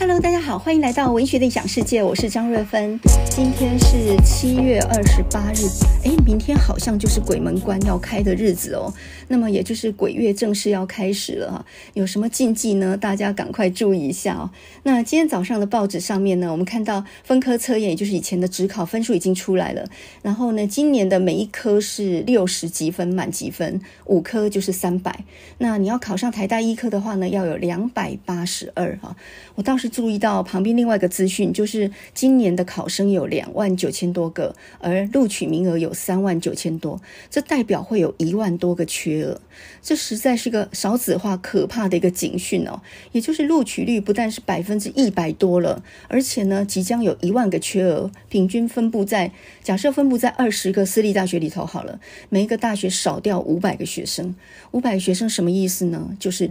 Hello， 大家好，欢迎来到文学的异想世界，我是张瑞芬。今天是7月28日，明天好像就是鬼门关要开的日子哦。那么也就是鬼月正式要开始了哈，有什么禁忌呢？大家赶快注意一下哦。那今天早上的报纸上面呢，我们看到分科测验，也就是以前的指考分数已经出来了。然后呢，今年的每一科是60积分，满积分，5科就是300。那你要考上台大医科的话呢，要有282哈。我倒是注意到旁边另外一个资讯，就是今年的考生有29000多个，而录取名额有39000多，这代表会有1万多个缺额。这实在是个少子化可怕的一个警讯哦。也就是录取率不但是100%多了，而且呢，即将有1万个缺额，平均假设分布在20个私立大学里头好了，每一个大学少掉500个学生。500个学生什么意思呢？就是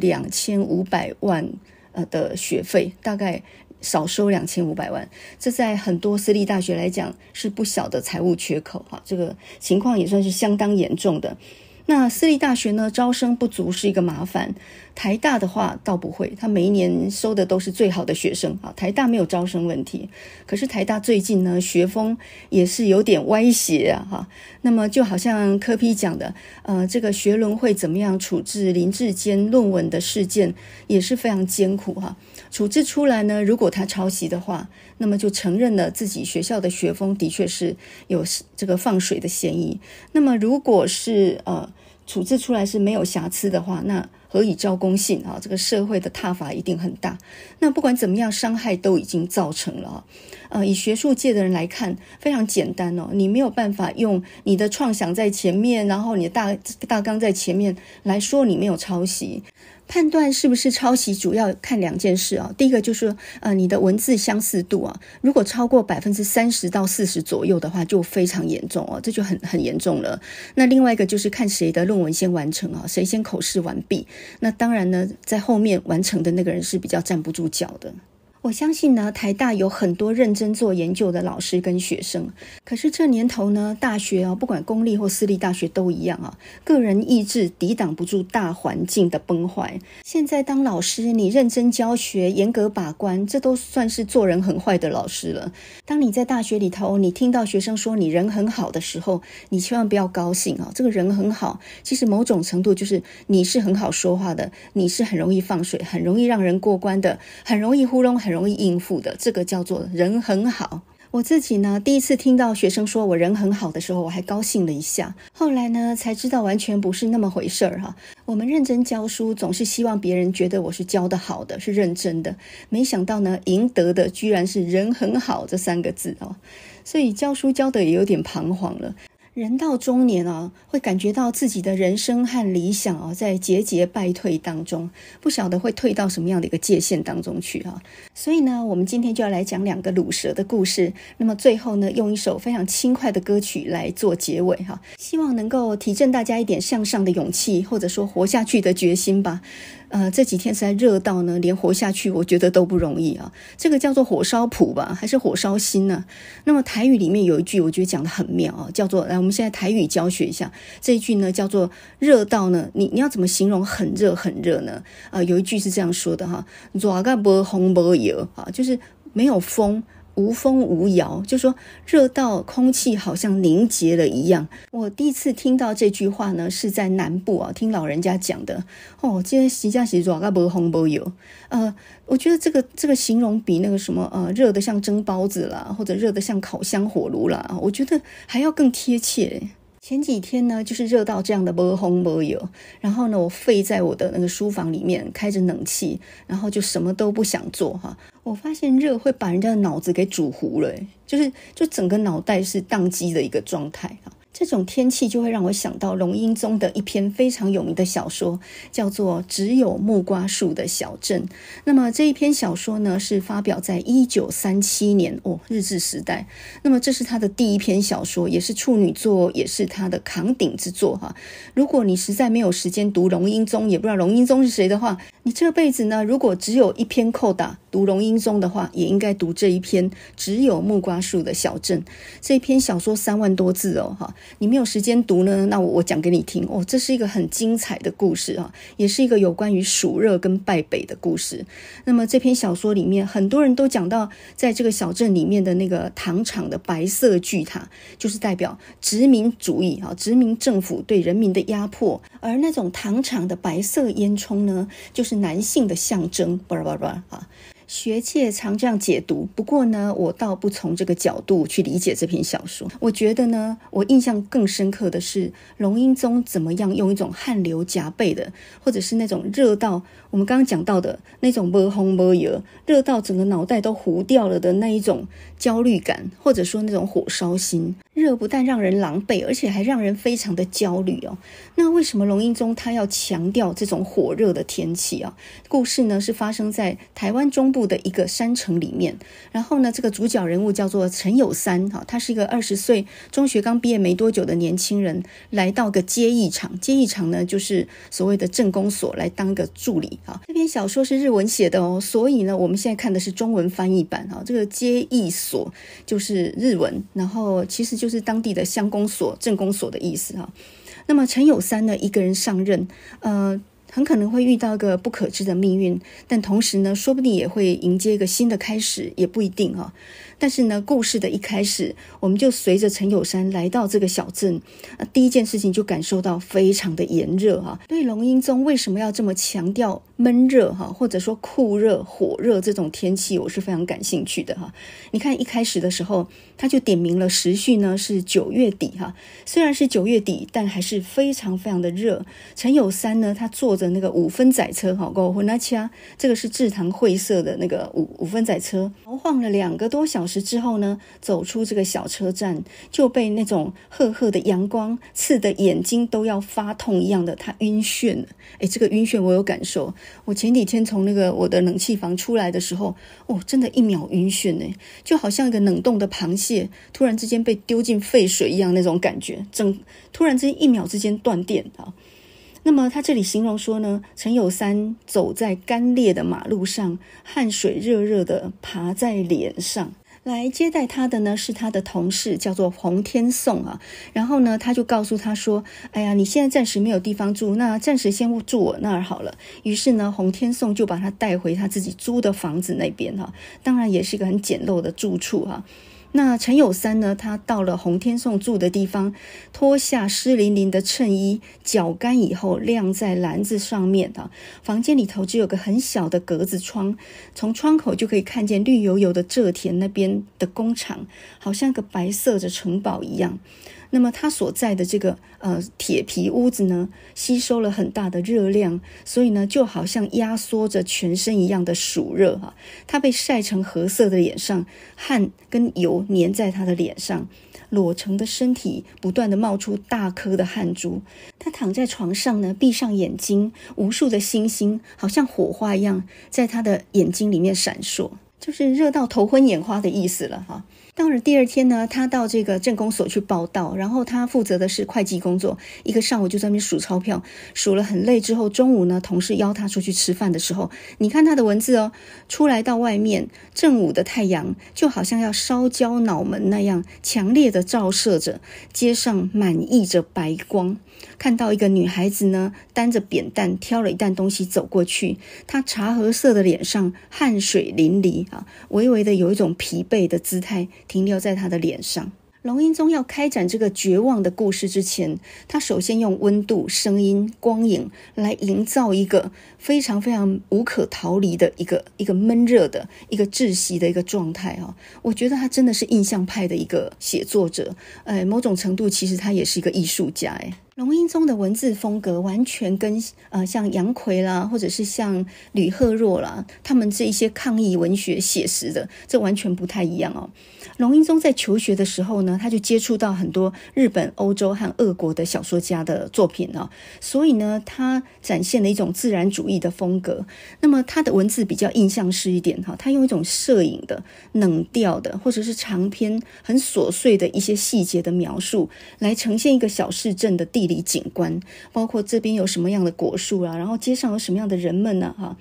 2500万的学费，大概少收2500万，这在很多私立大学来讲是不小的财务缺口哈，这个情况也算是相当严重的。那私立大学呢，招生不足是一个麻烦，台大的话倒不会，他每一年收的都是最好的学生啊，台大没有招生问题。可是台大最近呢，学风也是有点歪斜啊哈。那么就好像柯 P 讲的，这个学伦会怎么样处置林志坚论文的事件，也是非常艰苦哈。处置出来呢，如果他抄袭的话，那么就承认了自己学校的学风的确是有这个放水的嫌疑。那么如果是处置出来是没有瑕疵的话，那何以昭公信啊？这个社会的挞伐一定很大。那不管怎么样，伤害都已经造成了以学术界的人来看，非常简单哦，你没有办法用你的创想在前面，然后你的大纲在前面来说你没有抄袭。判断是不是抄袭主要看2件事啊。第一个就是你的文字相似度啊，如果超过30%到40%左右的话，就非常严重哦，这就很严重了。那另外一个就是看谁的论文先完成啊，谁先口试完毕。那当然呢，在后面完成的那个人是比较站不住脚的。我相信呢，台大有很多认真做研究的老师跟学生，可是这年头呢，大学不管公立或私立大学都一样个人意志抵挡不住大环境的崩坏。现在当老师，你认真教学，严格把关，这都算是做人很坏的老师了。当你在大学里头，你听到学生说你人很好的时候，你千万不要高兴这个人很好，其实某种程度就是你是很好说话的，你是很容易放水，很容易让人过关的，很容易糊弄，很容易应付的，这个叫做人很好。我自己呢，第一次听到学生说我人很好的时候，我还高兴了一下。后来呢，才知道完全不是那么回事哈。我们认真教书，总是希望别人觉得我是教得好的，是认真的。没想到呢，赢得的居然是人很好这3个字所以教书教的也有点彷徨了。人到中年会感觉到自己的人生和理想在节节败退当中，不晓得会退到什么样的一个界限当中去所以呢，我们今天就要来讲2个鲁蛇的故事。那么最后呢，用一首非常轻快的歌曲来做结尾希望能够提振大家一点向上的勇气，或者说活下去的决心吧。这几天实在热到呢，连活下去我觉得都不容易这个叫做火烧谱吧，还是火烧心呢？那么台语里面有一句我觉得讲得很妙叫做来，我们现在台语教学一下。这一句呢叫做热到呢，你要怎么形容很热很热呢？有一句是这样说的热到没风没摇就是没有风，无风无摇，就说热到空气好像凝结了一样。我第一次听到这句话呢，是在南部听老人家讲的这实际上是热到没风没摇。我觉得这个形容比那个什么热得像蒸包子啦，或者热得像烤箱火炉啦，我觉得还要更贴切。前几天呢，就是热到这样的没风没摇，然后呢，我废在我的那个书房里面，开着冷气，然后就什么都不想做我发现热会把人家的脑子给煮糊了就整个脑袋是宕机的一个状态这种天气就会让我想到龙应宗的一篇非常有名的小说，叫做《只有木瓜树的小镇》。那么这一篇小说呢，是发表在1937年日治时代。那么这是他的第一篇小说，也是处女作，也是他的扛鼎之作如果你实在没有时间读龙应宗，也不知道龙应宗是谁的话，你这辈子呢，如果只有一篇扣打， 读龙应宗的话，也应该读这一篇只有木瓜树的小镇。这篇小说3万多字哦，你没有时间读呢，那我讲给你听哦。这是一个很精彩的故事啊，也是一个有关于蜀热跟败北的故事。那么这篇小说里面，很多人都讲到，在这个小镇里面的那个糖厂的白色巨塔，就是代表殖民主义啊，殖民政府对人民的压迫。而那种糖厂的白色烟囱呢，就是男性的象征。学界常这样解读，不过呢，我倒不从这个角度去理解这篇小说。我觉得呢，我印象更深刻的是龙应宗怎么样用一种汗流浃背的，或者是那种热到我们刚刚讲到的那种没风没油，热到整个脑袋都糊掉了的那一种焦虑感，或者说那种火烧心。热不但让人狼狈，而且还让人非常的焦虑哦。那为什么龙应宗他要强调这种火热的天气啊？故事呢是发生在台湾中部的一个山城里面，然后呢，这个主角人物叫做陈有三，他是一个20岁中学刚毕业没多久的年轻人，来到个接役场，接役场呢就是所谓的政工所，来当个助理啊。这篇小说是日文写的哦，所以呢，我们现在看的是中文翻译版啊。这个接役所就是日文，然后其实就是当地的乡公所、政工所的意思哈。那么陈有三呢，一个人上任，很可能会遇到一个不可知的命运，但同时呢，说不定也会迎接一个新的开始，也不一定哈。但是呢，故事的一开始，我们就随着陈有三来到这个小镇，第一件事情就感受到非常的炎热哈。对龙应宗为什么要这么强调闷热哈，或者说酷热、火热这种天气，我是非常感兴趣的哈。你看一开始的时候，他就点明了时序呢是9月底哈，虽然是9月底，但还是非常非常的热。陈有三呢，他坐着那个5分载车哈，这个是制糖会社的那个五分载车，晃了2个多小时之后呢，走出这个小车站，就被那种赫赫的阳光刺得眼睛都要发痛一样的，他晕眩了。这个晕眩我有感受。我前几天从那个我的冷气房出来的时候，真的1秒晕眩呢，就好像一个冷冻的螃蟹突然之间被丢进沸水一样那种感觉，突然之间1秒之间断电啊。那么他这里形容说呢，陈有三走在干裂的马路上，汗水热热的爬在脸上。来接待他的呢是他的同事，叫做洪天颂啊。然后呢，他就告诉他说：“哎呀，你现在暂时没有地方住，那暂时先住我那儿好了。”于是呢，洪天颂就把他带回他自己租的房子那边哈，当然也是一个很简陋的住处哈。那陈有三呢，他到了洪天颂住的地方，脱下湿淋淋的衬衣，绞干以后晾在篮子上面啊。房间里头只有个很小的格子窗，从窗口就可以看见绿油油的蔗田那边的工厂，好像个白色的城堡一样。那么他所在的这个铁皮屋子呢，吸收了很大的热量，所以呢就好像压缩着全身一样的暑热哈。他被晒成褐色的脸上，汗跟油粘在他的脸上，裸成的身体不断的冒出大颗的汗珠。他躺在床上呢，闭上眼睛，无数的星星好像火花一样在他的眼睛里面闪烁，就是热到头昏眼花的意思了哈。到了第2天呢，他到这个政工所去报到，然后他负责的是会计工作，一个上午就在那边数钞票，数了很累之后，中午呢，同事邀他出去吃饭的时候，你看他的文字哦，出来到外面，正午的太阳就好像要烧焦脑门那样强烈的照射着，街上满溢着白光。看到一个女孩子呢，担着扁担挑了一担东西走过去，她茶褐色的脸上汗水淋漓啊，微微的有一种疲惫的姿态停留在她的脸上。龙应宗要开展这个绝望的故事之前，他首先用温度、声音、光影来营造一个非常非常无可逃离的一个闷热的一个窒息的一个状态啊！我觉得他真的是印象派的一个写作者，某种程度其实他也是一个艺术家龙应宗的文字风格完全跟像杨逵啦，或者是像吕赫若啦，他们这一些抗议文学写实的，这完全不太一样哦。龙应宗在求学的时候呢，他就接触到很多日本、欧洲和俄国的小说家的作品所以呢，他展现了一种自然主义的风格。那么他的文字比较印象式一点他用一种摄影的、冷调的，或者是长篇很琐碎的一些细节的描述，来呈现一个小市镇的地理景观，包括这边有什么样的果树然后街上有什么样的人们呢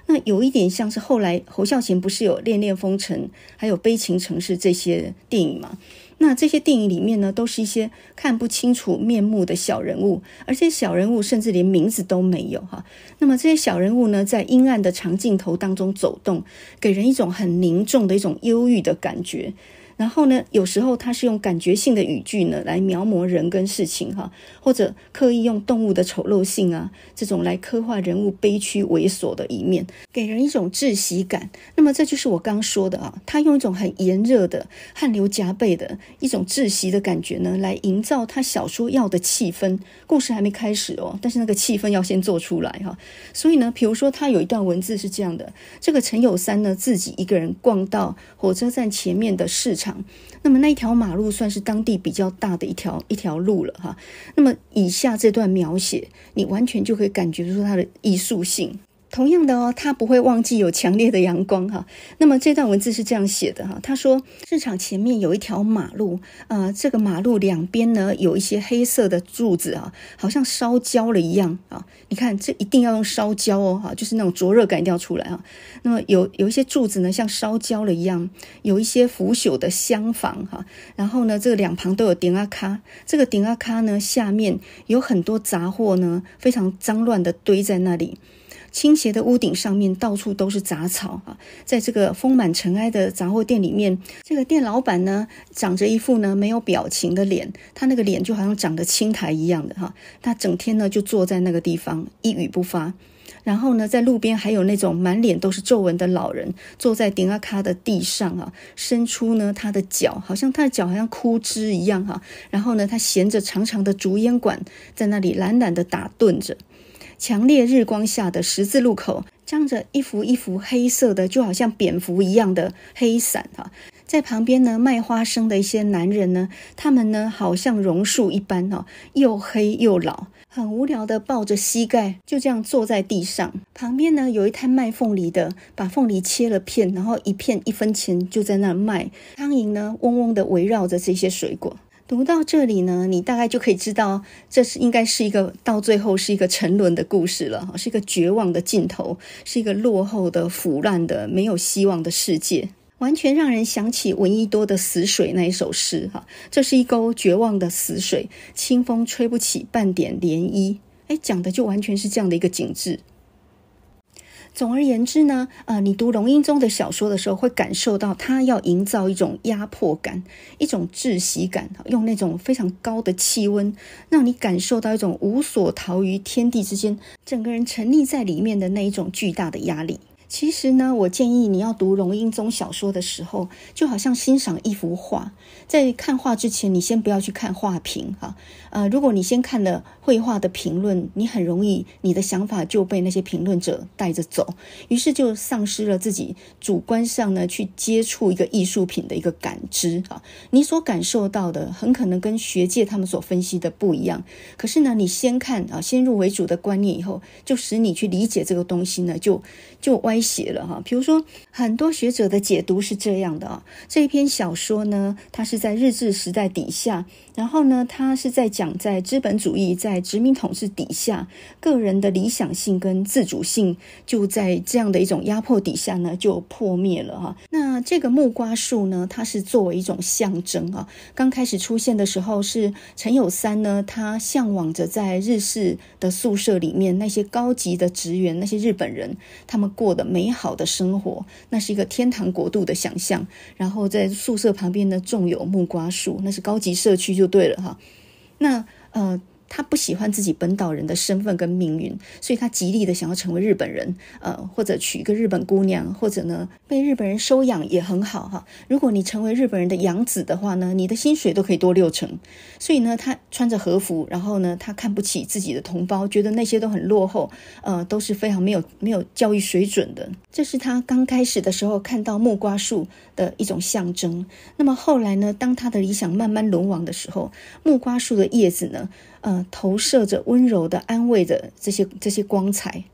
那有一点像是后来侯孝贤不是有《恋恋风尘》还有《悲情城市》这些电影吗？那这些电影里面呢，都是一些看不清楚面目的小人物，而且小人物甚至连名字都没有哈。那么这些小人物呢，在阴暗的长镜头当中走动，给人一种很凝重的一种忧郁的感觉。然后呢，有时候他是用感觉性的语句呢来描摹人跟事情哈，或者刻意用动物的丑陋性啊，这种来刻画人物悲屈猥琐的一面，给人一种窒息感。那么这就是我刚说的啊，他用一种很炎热的、汗流浃背的一种窒息的感觉呢，来营造他小说要的气氛。故事还没开始哦，但是那个气氛要先做出来哈。所以呢，比如说他有一段文字是这样的：这个陈有三呢，自己一个人逛到火车站前面的市场。那么那一条马路算是当地比较大的一条路了哈。那么以下这段描写，你完全就可以感觉出它的艺术性。同样的哦，他不会忘记有强烈的阳光哈。那么这段文字是这样写的哈，他说市场前面有一条马路，这个马路两边呢有一些黑色的柱子啊，好像烧焦了一样啊。你看这一定要用烧焦哦哈，就是那种灼热感一定要出来啊。那么有一些柱子呢像烧焦了一样，有一些腐朽的厢房哈。然后呢，这个两旁都有顶阿卡，这个顶阿卡呢下面有很多杂货呢，非常脏乱的堆在那里。倾斜的屋顶上面到处都是杂草啊，在这个丰满尘埃的杂货店里面，这个店老板呢长着一副呢没有表情的脸，他那个脸就好像长得青苔一样的哈，他整天呢就坐在那个地方一语不发。然后呢，在路边还有那种满脸都是皱纹的老人，坐在顶阿卡的地上啊，伸出呢他的脚，好像他的脚好像枯枝一样哈。然后呢，他衔着长长的竹烟管，在那里懒懒的打盹着。强烈日光下的十字路口，张着一幅一幅黑色的，就好像蝙蝠一样的黑伞哈。在旁边呢，卖花生的一些男人呢，他们呢好像榕树一般哈，又黑又老，很无聊的抱着膝盖，就这样坐在地上。旁边呢有一摊卖凤梨的，把凤梨切了片，然后一片1分钱就在那卖。苍蝇呢嗡嗡的围绕着这些水果。读到这里呢，你大概就可以知道，这是应该是一个到最后是一个沉沦的故事了，是一个绝望的尽头，是一个落后的、腐烂的、没有希望的世界，完全让人想起闻一多的《死水》那一首诗哈。这是一沟绝望的死水，清风吹不起半点涟漪。讲的就完全是这样的一个景致。总而言之呢，你读龙应宗的小说的时候，会感受到他要营造一种压迫感，一种窒息感，用那种非常高的气温，让你感受到一种无所逃于天地之间，整个人沉溺在里面的那一种巨大的压力。其实呢，我建议你要读龙应宗小说的时候，就好像欣赏一幅画，在看画之前，你先不要去看画评哈。如果你先看了绘画的评论，你很容易你的想法就被那些评论者带着走，于是就丧失了自己主观上呢去接触一个艺术品的一个感知哈。你所感受到的很可能跟学界他们所分析的不一样，可是呢，你先看先入为主的观念以后，就使你去理解这个东西呢，就歪斜了哈。比如说很多学者的解读是这样的这一篇小说呢，它是在日治时代底下，然后呢，它是在讲在资本主义在殖民统治底下，个人的理想性跟自主性就在这样的一种压迫底下呢就破灭了哈。那这个木瓜树呢，它是作为一种象征刚开始出现的时候是陈有三呢，他向往着在日式的宿舍里面那些高级的职员，那些日本人他们过的美好的生活，那是一个天堂国度的想象。然后在宿舍旁边呢种有木瓜树，那是高级社区就对了哈。那他不喜欢自己本岛人的身份跟命运，所以他极力的想要成为日本人，或者娶一个日本姑娘，或者呢被日本人收养也很好哈。如果你成为日本人的养子的话呢，你的薪水都可以多6成。所以呢，他穿着和服，然后呢，他看不起自己的同胞，觉得那些都很落后，都是非常没有教育水准的。这是他刚开始的时候看到木瓜树的一种象征。那么后来呢，当他的理想慢慢沦亡的时候，木瓜树的叶子呢，投射着温柔的安慰的这些光彩。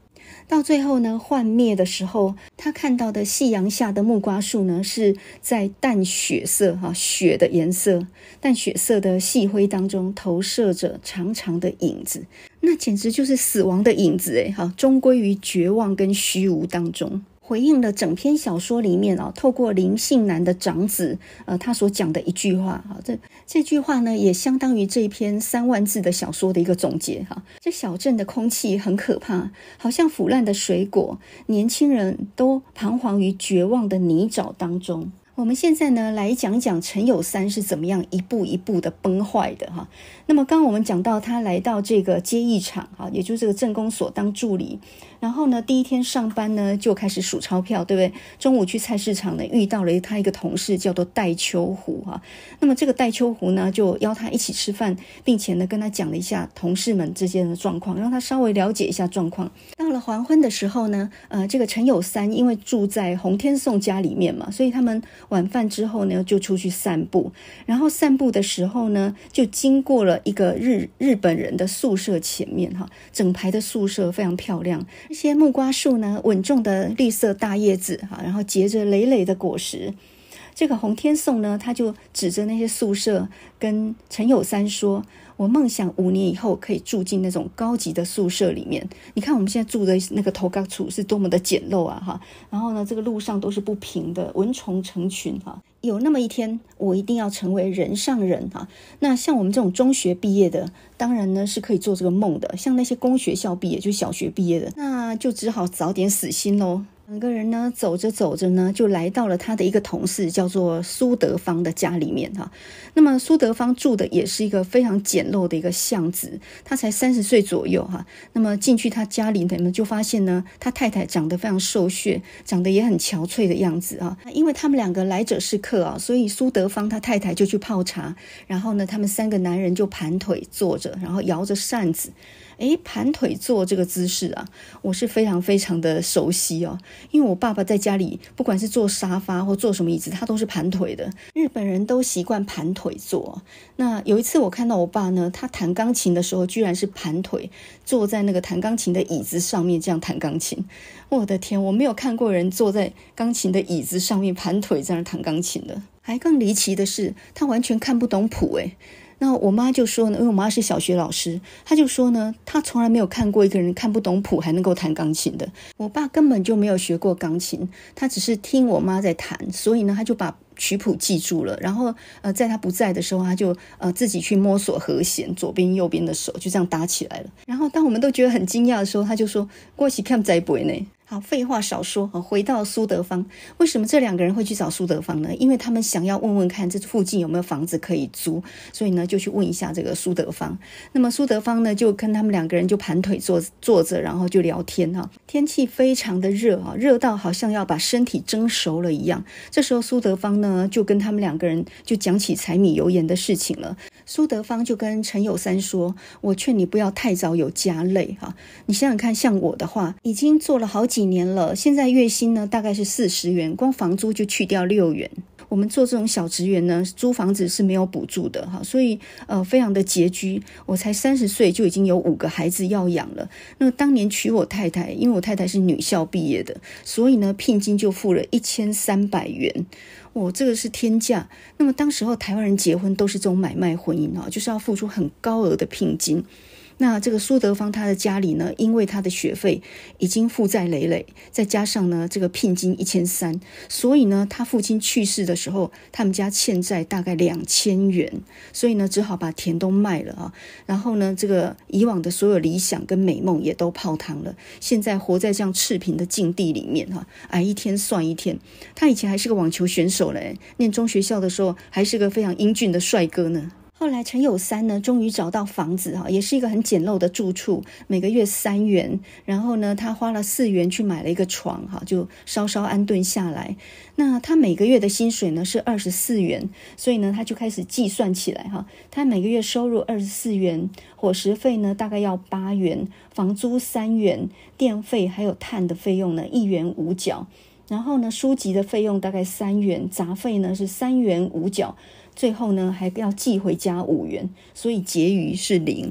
到最后呢，幻灭的时候，他看到的夕阳下的木瓜树呢，是在淡血色血的颜色，淡血色的细灰当中投射着长长的影子，那简直就是死亡的影子终归于绝望跟虚无当中。回应了整篇小说里面透过林信男的长子他所讲的一句话这句话呢也相当于这一篇3万字的小说的一个总结这小镇的空气很可怕，好像腐烂的水果，年轻人都彷徨于绝望的泥沼当中。我们现在呢来讲一讲陈有三是怎么样一步一步的崩坏的那么刚刚我们讲到他来到这个接义场也就是这个镇公所当助理，然后呢第一天上班呢就开始数钞票，对不对？中午去菜市场呢遇到了他一个同事叫做戴秋湖那么这个戴秋湖呢就邀他一起吃饭，并且呢跟他讲了一下同事们之间的状况，让他稍微了解一下状况。到了黄昏的时候呢这个陈有三因为住在洪天颂家里面嘛，所以他们晚饭之后呢就出去散步，然后散步的时候呢就经过了一个日本人的宿舍前面整排的宿舍非常漂亮，这些木瓜树呢稳重的绿色大叶子然后结着累累的果实。这个洪天颂呢他就指着那些宿舍跟陈有三说，我梦想5年以后可以住进那种高级的宿舍里面。你看我们现在住的那个头角厝是多么的简陋然后呢这个路上都是不平的，蚊虫成群有那么一天我一定要成为人上人那像我们这种中学毕业的当然呢是可以做这个梦的，像那些公学校毕业就小学毕业的那就只好早点死心咯。两个人呢走着走着呢就来到了他的一个同事叫做苏德芳的家里面那么苏德芳住的也是一个非常简陋的一个巷子，他才30岁左右那么进去他家里呢就发现呢他太太长得非常瘦削，长得也很憔悴的样子因为他们两个来者是客所以苏德芳他太太就去泡茶，然后呢他们3个男人就盘腿坐着，然后摇着扇子。盘腿坐这个姿势我是非常非常的熟悉因为我爸爸在家里不管是坐沙发或坐什么椅子他都是盘腿的，日本人都习惯盘腿坐。那有一次我看到我爸呢，他弹钢琴的时候居然是盘腿坐在那个弹钢琴的椅子上面这样弹钢琴，我的天，我没有看过人坐在钢琴的椅子上面盘腿在那弹钢琴的。还更离奇的是他完全看不懂谱那我妈就说呢，因为我妈是小学老师，她就说呢她从来没有看过一个人看不懂谱还能够弹钢琴的。我爸根本就没有学过钢琴，他只是听我妈在弹，所以呢他就把曲谱记住了，然后在他不在的时候他就自己去摸索和弦，左边右边的手就这样打起来了。然后当我们都觉得很惊讶的时候，他就说我是看不会呢。好，废话少说回到苏德芳。为什么这2个人会去找苏德芳呢？因为他们想要问问看这附近有没有房子可以租，所以呢就去问一下这个苏德芳。那么苏德芳呢就跟他们2个人就盘腿坐着，然后就聊天天气非常的热热到好像要把身体蒸熟了一样。这时候苏德芳呢就跟他们2个人就讲起柴米油盐的事情了。苏德芳就跟陈有三说，我劝你不要太早有家累你想想看，像我的话已经做了好几年了，现在月薪呢大概是40元，光房租就去掉6元。我们做这种小职员呢租房子是没有补助的所以非常的拮据。我才30岁就已经有5个孩子要养了。那么当年娶我太太，因为我太太是女校毕业的，所以呢聘金就付了1300元。这个是天价。那么当时候台湾人结婚都是这种买卖婚姻就是要付出很高额的聘金。那这个苏德芳他的家里呢，因为他的学费已经负债累累，再加上呢这个聘金1300，所以呢他父亲去世的时候，他们家欠债大概2000元，所以呢只好把田都卖了然后呢这个以往的所有理想跟美梦也都泡汤了，现在活在这样赤贫的境地里面挨一天算一天。他以前还是个网球选手嘞，念中学校的时候还是个非常英俊的帅哥呢。后来陈有三呢终于找到房子也是一个很简陋的住处，每个月3元，然后呢他花了4元去买了一个床就稍稍安顿下来。那他每个月的薪水呢是24元，所以呢他就开始计算起来他每个月收入24元，伙食费呢大概要8元，房租3元，电费还有碳的费用呢1元5角，然后呢书籍的费用大概3元，杂费呢是3元5角，最后呢还要寄回家5元，所以结余是0。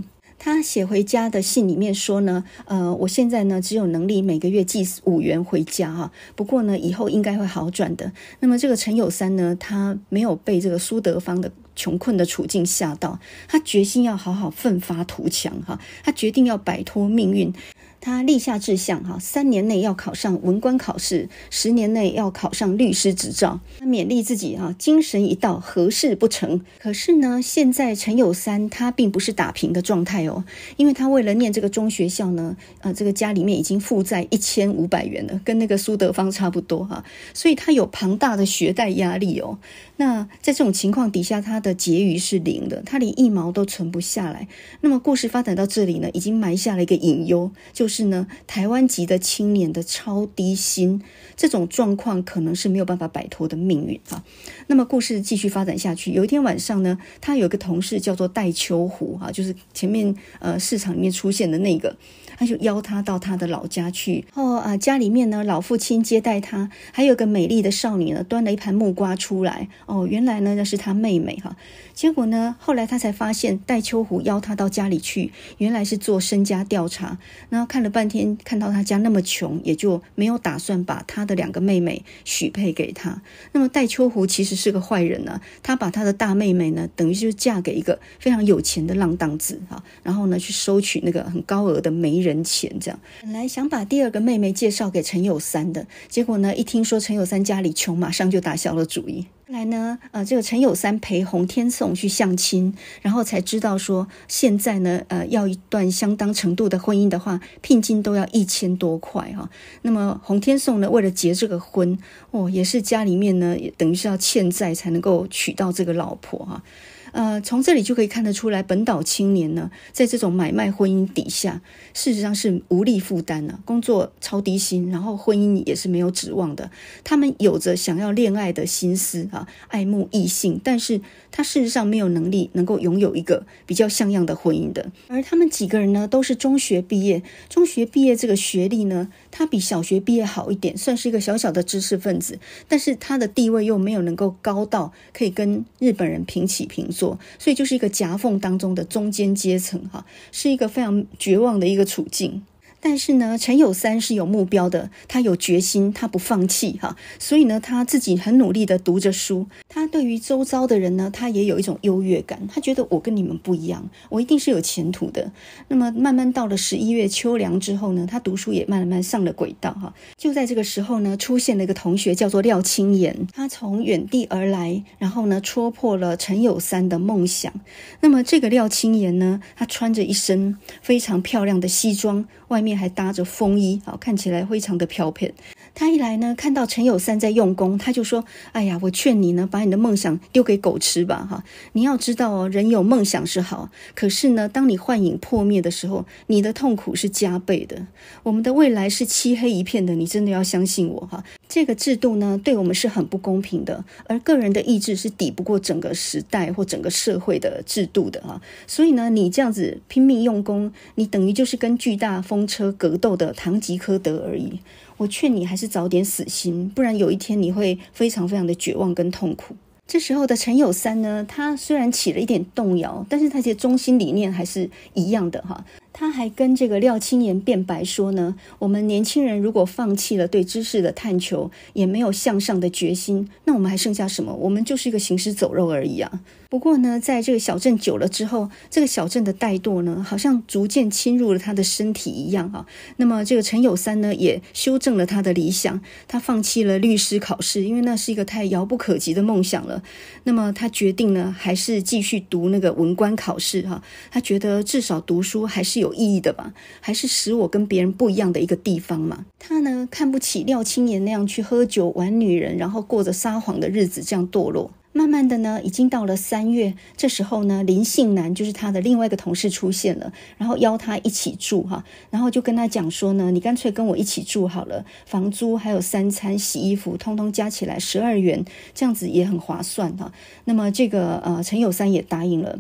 他写回家的信里面说呢，我现在呢只有能力每个月寄5元回家哈，不过呢以后应该会好转的。那么这个陈有三呢，他没有被这个苏德芳的穷困的处境吓到，他决心要好好奋发图强哈，他决定要摆脱命运。他立下志向3年内要考上文官考试，10年内要考上律师执照。他勉励自己精神一到，何事不成。可是呢，现在陈有三他并不是打平的状态哦，因为他为了念这个中学校呢，这个家里面已经负债1500元了，跟那个苏德芳差不多所以他有庞大的学贷压力哦。那在这种情况底下，他的结余是0的，他连1毛都存不下来。那么故事发展到这里呢，已经埋下了一个隐忧，就是呢，台湾籍的青年的超低薪，这种状况可能是没有办法摆脱的命运那么故事继续发展下去，有一天晚上呢，他有一个同事叫做戴秋湖就是前面市场里面出现的那个，他就邀他到他的老家去。家里面呢，老父亲接待他，还有个美丽的少女呢，端了一盘木瓜出来。原来呢那是他妹妹结果呢，后来他才发现戴秋湖邀他到家里去，原来是做身家调查。然后看了半天，看到他家那么穷，也就没有打算把他的2个妹妹许配给他。那么戴秋湖其实是个坏人他把他的大妹妹呢，等于就是嫁给一个非常有钱的浪荡子然后呢去收取那个很高额的媒人钱。这样本来想把第2个妹妹介绍给陈有三的，结果呢一听说陈有三家里穷，马上就打消了主意。后来呢这个陈有三陪洪天颂去相亲，然后才知道说现在呢要一段相当程度的婚姻的话，聘金都要1000多块那么洪天颂呢为了结这个婚也是家里面呢等于是要欠债才能够娶到这个老婆从这里就可以看得出来，本岛青年呢在这种买卖婚姻底下，事实上是无力负担工作超低薪，然后婚姻也是没有指望的。他们有着想要恋爱的心思爱慕异性，但是他事实上没有能力能够拥有一个比较像样的婚姻的。而他们几个人呢都是中学毕业，中学毕业这个学历呢，他比小学毕业好一点，算是一个小小的知识分子，但是他的地位又没有能够高到可以跟日本人平起平坐，所以就是一个夹缝当中的中间阶层是一个非常绝望的一个处境。但是呢，陈有三是有目标的，他有决心，他不放弃所以呢，他自己很努力的读着书。他对于周遭的人呢，他也有一种优越感，他觉得我跟你们不一样，我一定是有前途的。那么慢慢到了11月秋凉之后呢，他读书也慢慢上了轨道就在这个时候呢，出现了一个同学叫做廖清言，他从远地而来，然后呢戳破了陈有三的梦想。那么这个廖清言呢，他穿着一身非常漂亮的西装，外面还搭着风衣看起来非常的飘飘。他一来呢，看到陈有三在用功，他就说：哎呀，我劝你呢，把你的梦想丢给狗吃吧你要知道人有梦想是好，可是呢，当你幻影破灭的时候，你的痛苦是加倍的。我们的未来是漆黑一片的，你真的要相信我这个制度呢，对我们是很不公平的，而个人的意志是抵不过整个时代或整个社会的制度的所以呢，你这样子拼命用功，你等于就是跟巨大风车格斗的堂吉诃德而已。我劝你还是早点死心，不然有一天你会非常非常的绝望跟痛苦。这时候的陈有三呢，他虽然起了一点动摇，但是他的中心理念还是一样的他还跟这个廖清言辩白说呢，我们年轻人如果放弃了对知识的探求，也没有向上的决心，那我们还剩下什么？我们就是一个行尸走肉而已不过呢，在这个小镇久了之后，这个小镇的怠惰呢，好像逐渐侵入了他的身体一样那么这个陈有三呢，也修正了他的理想，他放弃了律师考试，因为那是一个太遥不可及的梦想了。那么他决定呢，还是继续读那个文官考试他觉得至少读书还是有意义的吧，还是使我跟别人不一样的一个地方嘛。他呢，看不起廖清言那样去喝酒玩女人，然后过着撒谎的日子，这样堕落。慢慢的呢，已经到了3月，这时候呢，林信南就是他的另外一个同事出现了，然后邀他一起住然后就跟他讲说呢，你干脆跟我一起住好了，房租还有3餐洗衣服通通加起来12元，这样子也很划算那么这个陈有三也答应了。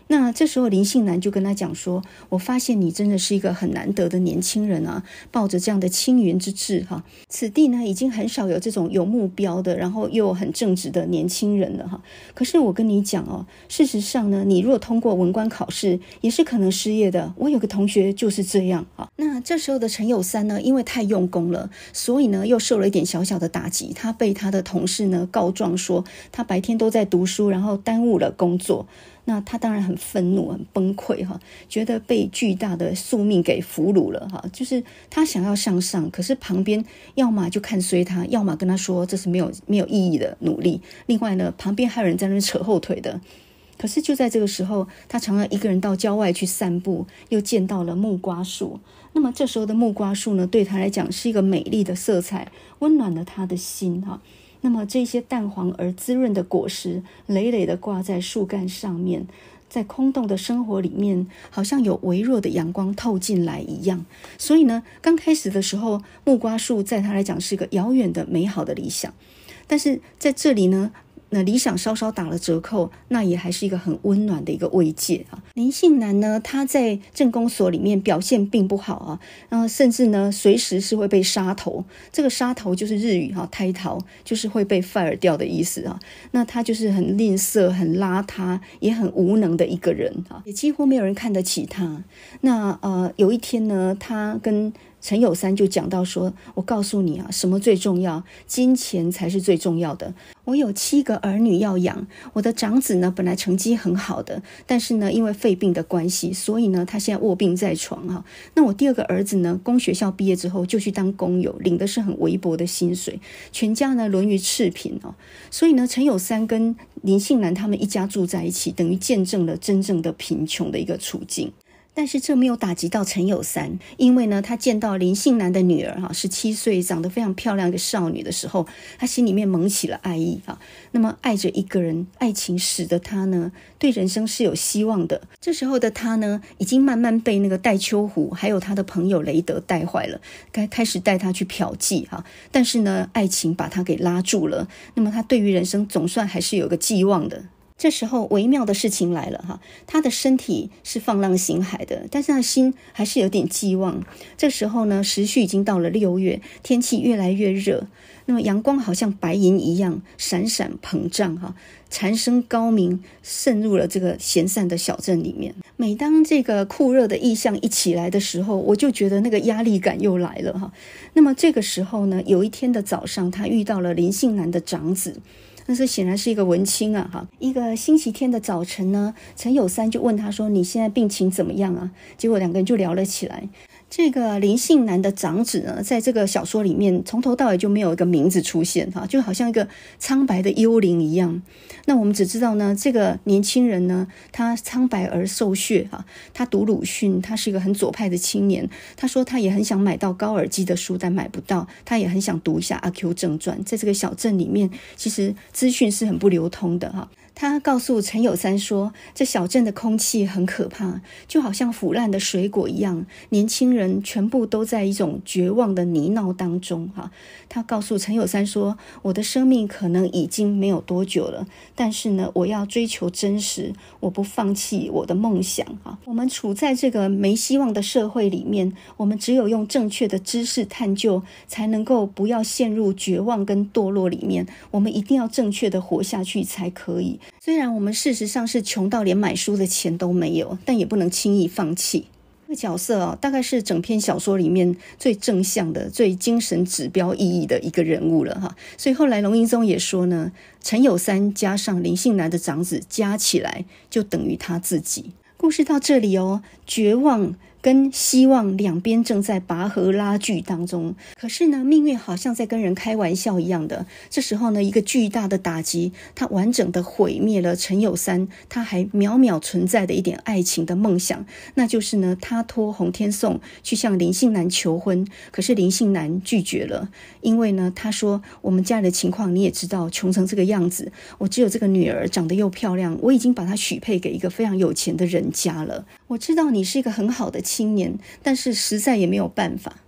那这时候林信男就跟他讲说，我发现你真的是一个很难得的年轻人啊，抱着这样的青云之志哈，此地呢已经很少有这种有目标的，然后又很正直的年轻人了哈。可是我跟你讲哦，事实上呢，你若通过文官考试也是可能失业的，我有个同学就是这样啊。那这时候的陈有三呢，因为太用功了，所以呢又受了一点小小的打击，他被他的同事呢告状说他白天都在读书，然后耽误了工作。那他当然很愤怒很崩溃哈，觉得被巨大的宿命给俘虏了哈，就是他想要向上，可是旁边要么就看衰他，要么跟他说这是没有意义的努力，另外呢旁边还有人在那边扯后腿的。可是就在这个时候，他常常一个人到郊外去散步，又见到了木瓜树。那么这时候的木瓜树呢，对他来讲是一个美丽的色彩，温暖了他的心哈。那么这些淡黄而滋润的果实累累地挂在树干上面，在空洞的生活里面好像有微弱的阳光透进来一样。所以呢，刚开始的时候木瓜树在他来讲是个遥远的美好的理想，但是在这里呢，那理想稍稍打了折扣，那也还是一个很温暖的一个慰藉啊。林信男呢，他在政工所里面表现并不好啊，甚至呢随时是会被杀头。这个杀头就是日语胎逃，就是会被 fire 掉的意思啊。那他就是很吝啬、很邋遢，也很无能的一个人啊，也几乎没有人看得起他。那有一天呢，他跟陈有三就讲到说，我告诉你啊，什么最重要？金钱才是最重要的。我有7个儿女要养，我的长子呢本来成绩很好的，但是呢因为肺病的关系，所以呢他现在卧病在床哈。那我第2个儿子呢，公学校毕业之后就去当工友，领的是很微薄的薪水，全家呢沦于赤贫哦。所以呢，陈有三跟林信男他们一家住在一起，等于见证了真正的贫穷的一个处境。但是这没有打击到陈有三，因为呢他见到林信男的女儿17岁长得非常漂亮的少女的时候，他心里面萌起了爱意那么爱着一个人，爱情使得他呢对人生是有希望的。这时候的他呢，已经慢慢被那个戴秋虎还有他的朋友雷德带坏了，开始带他去嫖妓但是呢爱情把他给拉住了，那么他对于人生总算还是有个寄望的。这时候微妙的事情来了他的身体是放浪形骸的，但是他的心还是有点寄望。这时候呢，时序已经到了6月，天气越来越热，那么阳光好像白银一样闪闪膨胀蝉声高鸣，渗入了这个闲散的小镇里面。每当这个酷热的意象一起来的时候，我就觉得那个压力感又来了那么这个时候呢，有一天的早上，他遇到了林信男的长子，但是显然是一个文青一个星期天的早晨呢，陈有三就问他说，你现在病情怎么样结果2个人就聊了起来。这个林信男的长子呢，在这个小说里面从头到尾就没有一个名字出现就好像一个苍白的幽灵一样。那我们只知道呢，这个年轻人呢，他苍白而瘦削他读鲁迅，他是一个很左派的青年。他说他也很想买到高尔基的书，但买不到。他也很想读一下阿 Q 正传，在这个小镇里面其实资讯是很不流通的他告诉陈有三说，这小镇的空气很可怕，就好像腐烂的水果一样，年轻人全部都在一种绝望的泥淖当中他告诉陈有三说，我的生命可能已经没有多久了，但是呢我要追求真实，我不放弃我的梦想我们处在这个没希望的社会里面，我们只有用正确的知识探究，才能够不要陷入绝望跟堕落里面。我们一定要正确的活下去才可以。虽然我们事实上是穷到连买书的钱都没有，但也不能轻易放弃。这个角色大概是整篇小说里面最正向的、最精神指标意义的一个人物了所以后来龙应宗也说呢，陈有三加上林信男的长子加起来就等于他自己。故事到这里绝望跟希望两边正在拔河拉锯当中，可是呢命运好像在跟人开玩笑一样的。这时候呢，一个巨大的打击，它完整的毁灭了陈有三他还渺渺存在的一点爱情的梦想，那就是呢他托洪天颂去向林信男求婚，可是林信男拒绝了。因为呢他说，我们家里的情况你也知道，穷成这个样子，我只有这个女儿长得又漂亮，我已经把她许配给一个非常有钱的人家了。我知道你是一个很好的青年，但是实在也没有办法。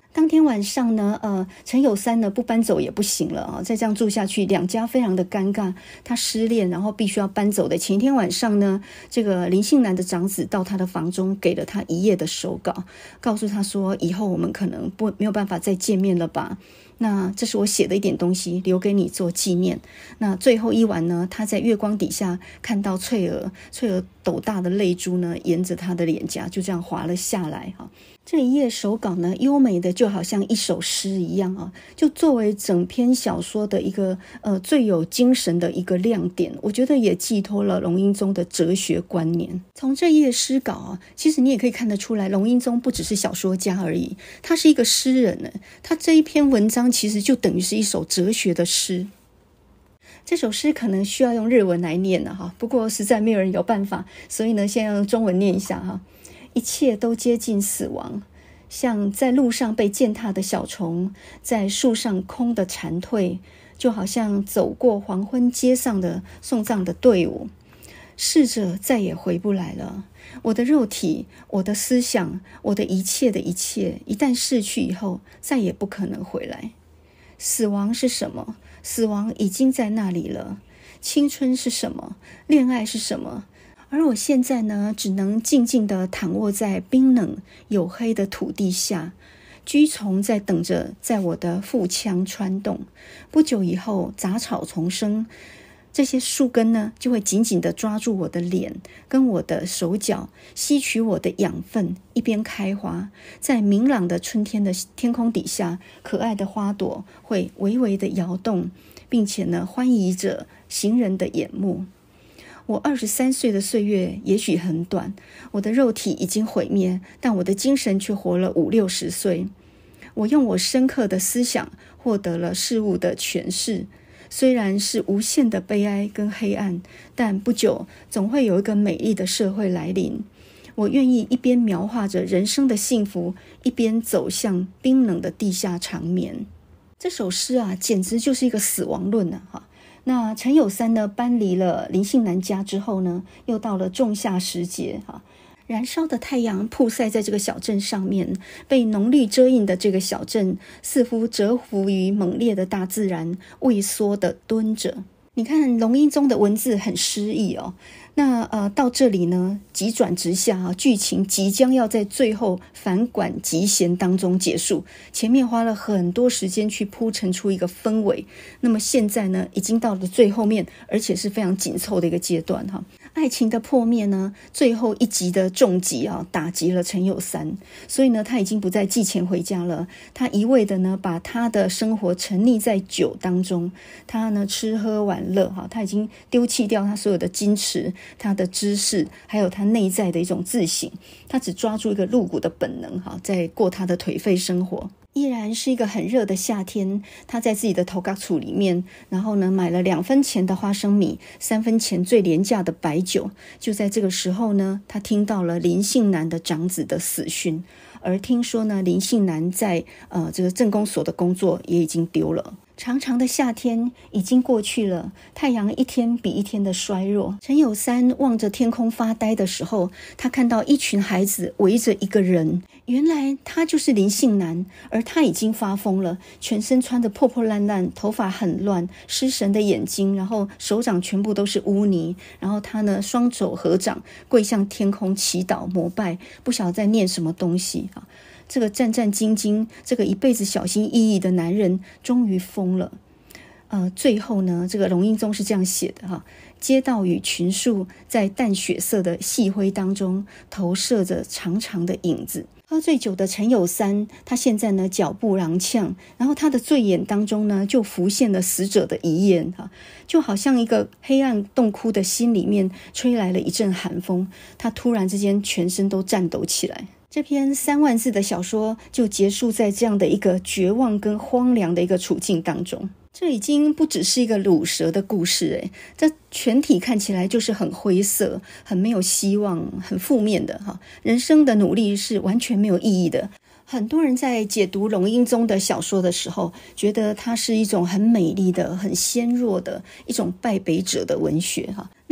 当天晚上呢，陈有三呢不搬走也不行了啊，再这样住下去，两家非常的尴尬。他失恋，然后必须要搬走的前一天晚上呢，这个林姓男的长子到他的房中，给了他一页的手稿，告诉他说，以后我们可能没有办法再见面了吧。那这是我写的一点东西，留给你做纪念。那最后一晚呢，他在月光底下看到翠儿斗大的泪珠呢，沿着他的脸颊就这样滑了下来哈。这一页手稿呢，优美的就好像一首诗一样啊，就作为整篇小说的一个最有精神的一个亮点。我觉得也寄托了龙应宗的哲学观念。从这一页诗稿啊，其实你也可以看得出来，龙应宗不只是小说家而已，他是一个诗人呢。他这一篇文章其实就等于是一首哲学的诗。这首诗可能需要用日文来念了哈，不过实在没有人有办法，所以呢，先用中文念一下哈。一切都接近死亡，像在路上被践踏的小虫，在树上空的蝉蜕，就好像走过黄昏街上的送葬的队伍。逝者再也回不来了，我的肉体，我的思想，我的一切的一切，一旦逝去以后，再也不可能回来。死亡是什么？死亡已经在那里了。青春是什么？恋爱是什么？而我现在呢，只能静静地躺卧在冰冷黝黑的土地下，蛆虫在等着在我的腹腔穿动。不久以后，杂草丛生，这些树根呢，就会紧紧地抓住我的脸跟我的手脚，吸取我的养分，一边开花。在明朗的春天的天空底下，可爱的花朵会微微地摇动，并且呢，欢迎着行人的眼目。我23岁的岁月也许很短，我的肉体已经毁灭，但我的精神却活了50-60岁。我用我深刻的思想获得了事物的诠释，虽然是无限的悲哀跟黑暗，但不久总会有一个美丽的社会来临。我愿意一边描画着人生的幸福，一边走向冰冷的地下长眠。这首诗啊，简直就是一个死亡论啊！哈。那陈有三呢，搬离了林姓男家之后呢，又到了仲夏时节哈。燃烧的太阳曝晒在这个小镇上面，被浓绿遮映的这个小镇似乎折服于猛烈的大自然，畏缩的蹲着。你看龙应宗的文字很诗意哦。那到这里呢，急转直下啊，剧情即将要在最后反转急弦当中结束。前面花了很多时间去铺陈出一个氛围，那么现在呢，已经到了最后面，而且是非常紧凑的一个阶段哈。爱情的破灭呢，最后一集的重击啊，打击了陈有三，所以呢，他已经不再寄钱回家了，他一味的呢，把他的生活沉溺在酒当中，他呢吃喝玩乐哈，他已经丢弃掉他所有的矜持，他的知识，还有他内在的一种自省，他只抓住一个露骨的本能哈，在过他的颓废生活。依然是一个很热的夏天，他在自己的头壳厝里面，然后呢买了2分钱的花生米，3分钱最廉价的白酒。就在这个时候呢，他听到了林姓男的长子的死讯，而听说呢，林姓男在这个镇公所的工作也已经丢了。长长的夏天已经过去了，太阳一天比一天的衰弱。陈有三望着天空发呆的时候，他看到一群孩子围着一个人，原来他就是林姓男，而他已经发疯了，全身穿得破破烂烂，头发很乱，失神的眼睛，然后手掌全部都是污泥，然后他呢双手合掌，跪向天空祈祷膜拜，不晓得在念什么东西啊。这个战战兢兢，这个一辈子小心翼翼的男人终于疯了。最后呢，这个龙应宗是这样写的哈：街道与群树在淡血色的细灰当中投射着长长的影子。喝醉酒的陈有三，他现在呢脚步踉跄，然后他的醉眼当中呢就浮现了死者的遗言哈，就好像一个黑暗洞窟的心里面吹来了一阵寒风，他突然之间全身都颤抖起来。这篇3万字的小说就结束在这样的一个绝望跟荒凉的一个处境当中。这已经不只是一个鲁蛇的故事这全体看起来就是很灰色，很没有希望，很负面的哈。人生的努力是完全没有意义的。很多人在解读龙应宗的小说的时候，觉得它是一种很美丽的、很纤弱的一种败北者的文学哈。那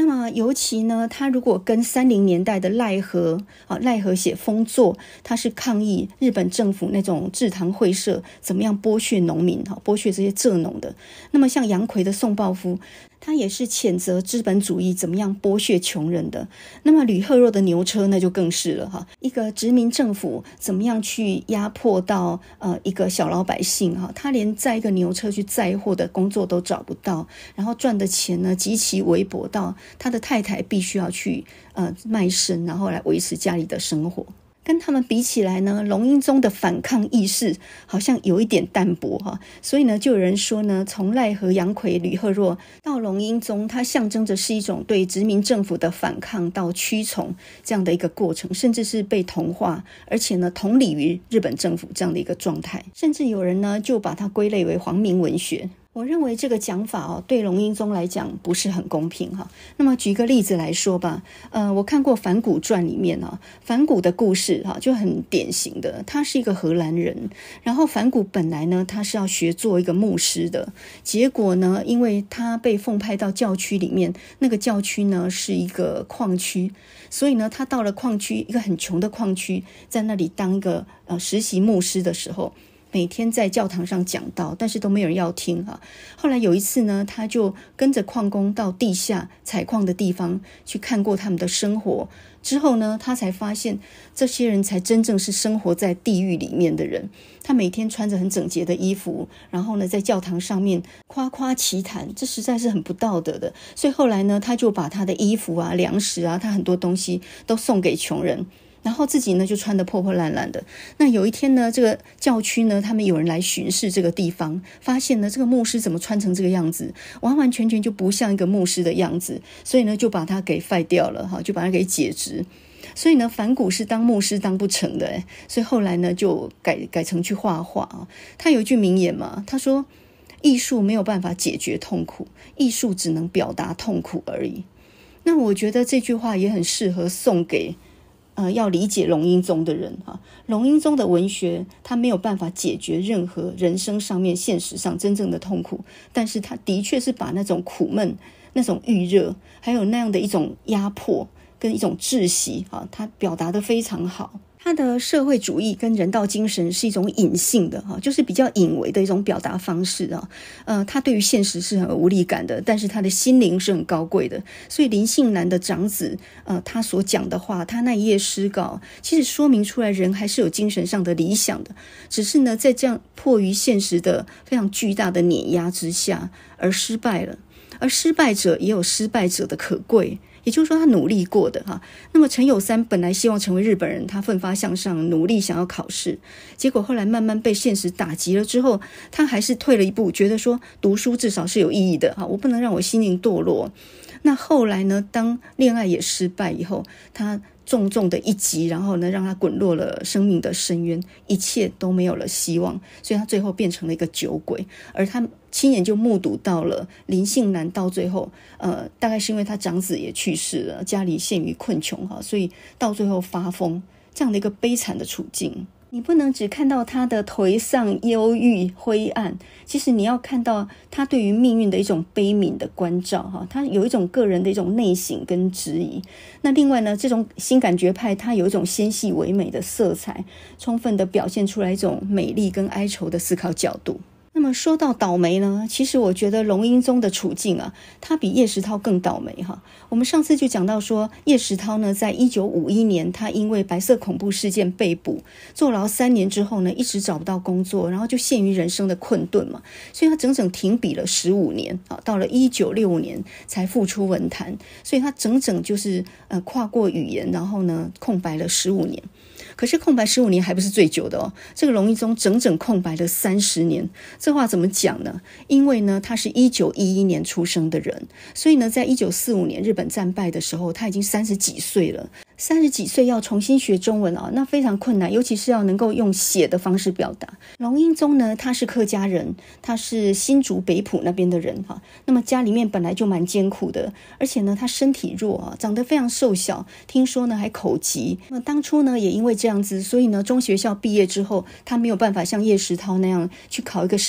么尤其呢，他如果跟30年代的赖和写丰作，他是抗议日本政府那种制糖会社怎么样剥削农民，剥削这些蔗农的。那么像杨逵的宋抱夫，他也是谴责资本主义怎么样剥削穷人的。那么吕赫若的牛车那就更是了一个殖民政府怎么样去压迫到一个小老百姓他连载一个牛车去载货的工作都找不到，然后赚的钱呢极其微薄到他的太太必须要去卖身，然后来维持家里的生活。跟他们比起来呢，龙应宗的反抗意识好像有一点淡薄所以呢，就有人说呢，从赖和杨逵、吕赫若到龙应宗，它象征着是一种对殖民政府的反抗到屈从这样的一个过程，甚至是被同化，而且呢，同理于日本政府这样的一个状态，甚至有人呢就把它归类为皇民文学。我认为这个讲法对龙应宗来讲不是很公平那么举个例子来说吧，我看过反骨传里面反骨的故事就很典型的，他是一个荷兰人，然后反骨本来呢他是要学做一个牧师的，结果呢因为他被奉派到教区里面，那个教区呢是一个矿区，所以呢他到了矿区，一个很穷的矿区，在那里当一个实习牧师的时候，每天在教堂上讲道，但是都没有人要听后来有一次呢，他就跟着矿工到地下采矿的地方去看过他们的生活，之后呢，他才发现这些人才真正是生活在地狱里面的人。他每天穿着很整洁的衣服，然后呢，在教堂上面夸夸其谈，这实在是很不道德的。所以后来呢，他就把他的衣服粮食他很多东西都送给穷人，然后自己呢就穿得破破烂烂的。那有一天呢，这个教区呢，他们有人来巡视这个地方，发现呢这个牧师怎么穿成这个样子，完完全全就不像一个牧师的样子，所以呢就把他给废掉了就把他给解职。所以呢反骨是当牧师当不成的所以后来呢就改成去画画他有一句名言嘛，他说艺术没有办法解决痛苦，艺术只能表达痛苦而已。那我觉得这句话也很适合送给要理解龙应宗的人龙应宗的文学他没有办法解决任何人生上面现实上真正的痛苦，但是他的确是把那种苦闷、那种预热，还有那样的一种压迫跟一种窒息他表达得非常好。他的社会主义跟人道精神是一种隐性的就是比较隐微的一种表达方式他对于现实是很无力感的，但是他的心灵是很高贵的。所以林信南的长子他所讲的话，他那一页诗稿其实说明出来人还是有精神上的理想的，只是呢在这样迫于现实的非常巨大的碾压之下而失败了。而失败者也有失败者的可贵，也就是说他努力过的那么陈有三本来希望成为日本人，他奋发向上，努力想要考试，结果后来慢慢被现实打击了之后，他还是退了一步，觉得说读书至少是有意义的我不能让我心灵堕落。那后来呢，当恋爱也失败以后，他重重的一击，然后呢让他滚落了生命的深渊，一切都没有了希望，所以他最后变成了一个酒鬼。而他亲眼就目睹到了林信南到最后大概是因为他长子也去世了，家里陷于困穷所以到最后发疯，这样的一个悲惨的处境。你不能只看到他的颓丧、忧郁、灰暗，其实你要看到他对于命运的一种悲悯的关照他有一种个人的一种内省跟质疑。那另外呢，这种新感觉派他有一种纤细唯美的色彩，充分的表现出来一种美丽跟哀愁的思考角度。那么说到倒霉呢，其实我觉得龙应宗的处境他比叶石涛更倒霉我们上次就讲到说，叶石涛呢在1951年他因为白色恐怖事件被捕，坐牢3年之后呢一直找不到工作，然后就陷于人生的困顿嘛，所以他整整停笔了15年到了1965年才复出文坛，所以他整整就是跨过语言，然后呢空白了15年。可是空白15年还不是最久的这个龙应宗整整空白了30年。这话怎么讲呢？因为呢他是1911年出生的人，所以呢在1945年日本战败的时候，他已经30几岁了。30几岁要重新学中文那非常困难，尤其是要能够用写的方式表达。龙应宗呢他是客家人，他是新竹北埔那边的人那么家里面本来就蛮艰苦的，而且呢他身体弱长得非常瘦小，听说呢还口疾。那么当初呢也因为这样子，所以呢中学校毕业之后，他没有办法像叶石涛那样去考一个师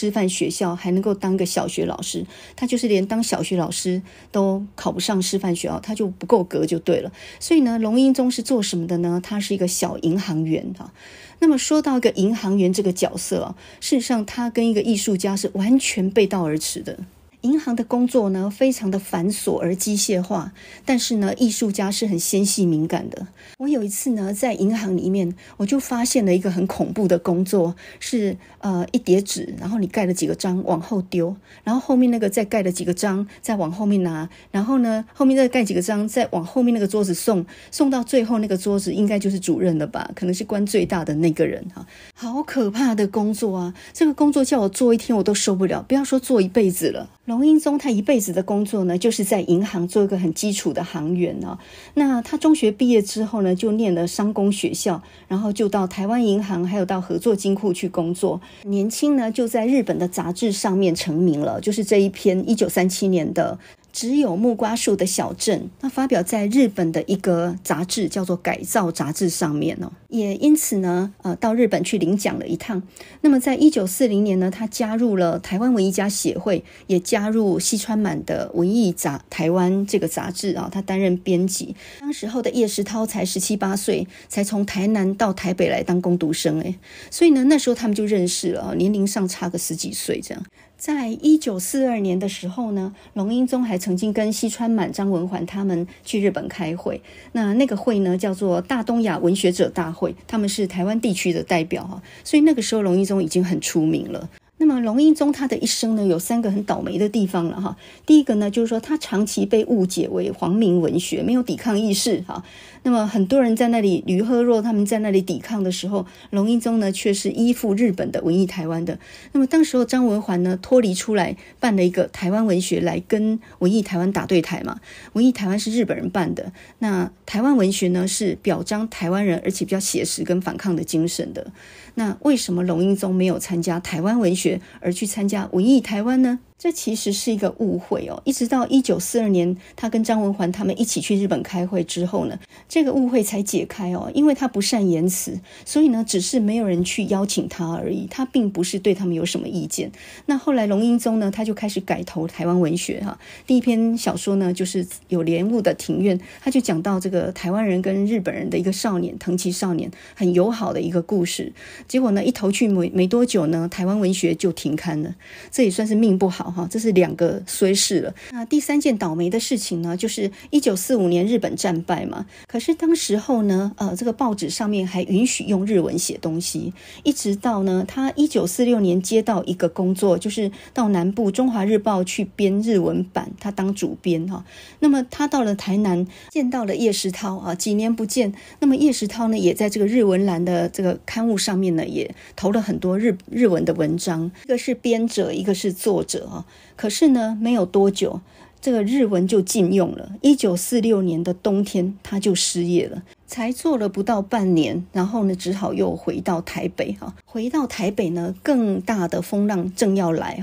师范学校还能够当个小学老师，他就是连当小学老师都考不上师范学校，他就不够格就对了。所以呢，龙英宗是做什么的呢？他是一个小银行员啊。那么说到一个银行员这个角色啊，事实上他跟一个艺术家是完全背道而驰的。银行的工作呢，非常的繁琐而机械化，但是呢，艺术家是很纤细敏感的。我有一次呢，在银行里面，我就发现了一个很恐怖的工作，是一叠纸，然后你盖了几个章往后丢，然后后面那个再盖了几个章，再往后面拿，然后呢，后面再盖几个章，再往后面那个桌子送到最后那个桌子，应该就是主任了吧？可能是官最大的那个人哈，好可怕的工作啊！这个工作叫我做一天我都受不了，不要说做一辈子了。龙英宗他一辈子的工作呢，就是在银行做一个很基础的行员啊。那他中学毕业之后呢，就念了商工学校，然后就到台湾银行还有到合作金库去工作。年轻呢，就在日本的杂志上面成名了，就是这一篇1937年的只有木瓜树的小镇，那发表在日本的一个杂志叫做改造杂志上面哦，也因此呢到日本去领奖了一趟。那么在1940年呢，他加入了台湾文艺家协会，也加入西川满的文艺台湾这个杂志啊，他担任编辑。当时候的叶石涛才17、18岁，才从台南到台北来当工读生所以呢那时候他们就认识了，年龄上差个10几岁这样。在1942年的时候呢，龙英宗还曾经跟西川满、张文环他们去日本开会。那个会呢叫做大东亚文学者大会，他们是台湾地区的代表所以那个时候龙英宗已经很出名了。那么龙英宗他的一生呢，有3个很倒霉的地方了第一个呢，就是说他长期被误解为皇民文学，没有抵抗意识那么很多人在那里，吕赫若他们在那里抵抗的时候，龙英宗呢却是依附日本的文艺台湾的。那么当时候张文环呢脱离出来，办了一个台湾文学来跟文艺台湾打对台嘛。文艺台湾是日本人办的，那台湾文学呢是表彰台湾人，而且比较写实跟反抗的精神的。那为什么龙英宗没有参加台湾文学，而去参加文艺台湾呢？这其实是一个误会一直到1942年他跟张文环他们一起去日本开会之后呢，这个误会才解开因为他不善言辞，所以呢只是没有人去邀请他而已，他并不是对他们有什么意见。那后来龙英宗呢，他就开始改投台湾文学第一篇小说呢就是有莲雾的庭院，他就讲到这个台湾人跟日本人的一个少年，藤崎少年很友好的一个故事。结果呢一投去没多久呢，台湾文学就停刊了，这也算是命不好这是2个衰事了。那第3件倒霉的事情呢，就是1945年日本战败嘛，可是当时候呢这个报纸上面还允许用日文写东西，一直到呢他1946年接到一个工作，就是到南部中华日报去编日文版，他当主编那么他到了台南见到了叶石涛几年不见，那么叶石涛呢也在这个日文栏的这个刊物上面呢也投了很多日文的文章，一个是编者，一个是作者可是呢没有多久这个日文就禁用了。1946年的冬天他就失业了，才做了不到半年，然后呢只好又回到台北回到台北呢，更大的风浪正要来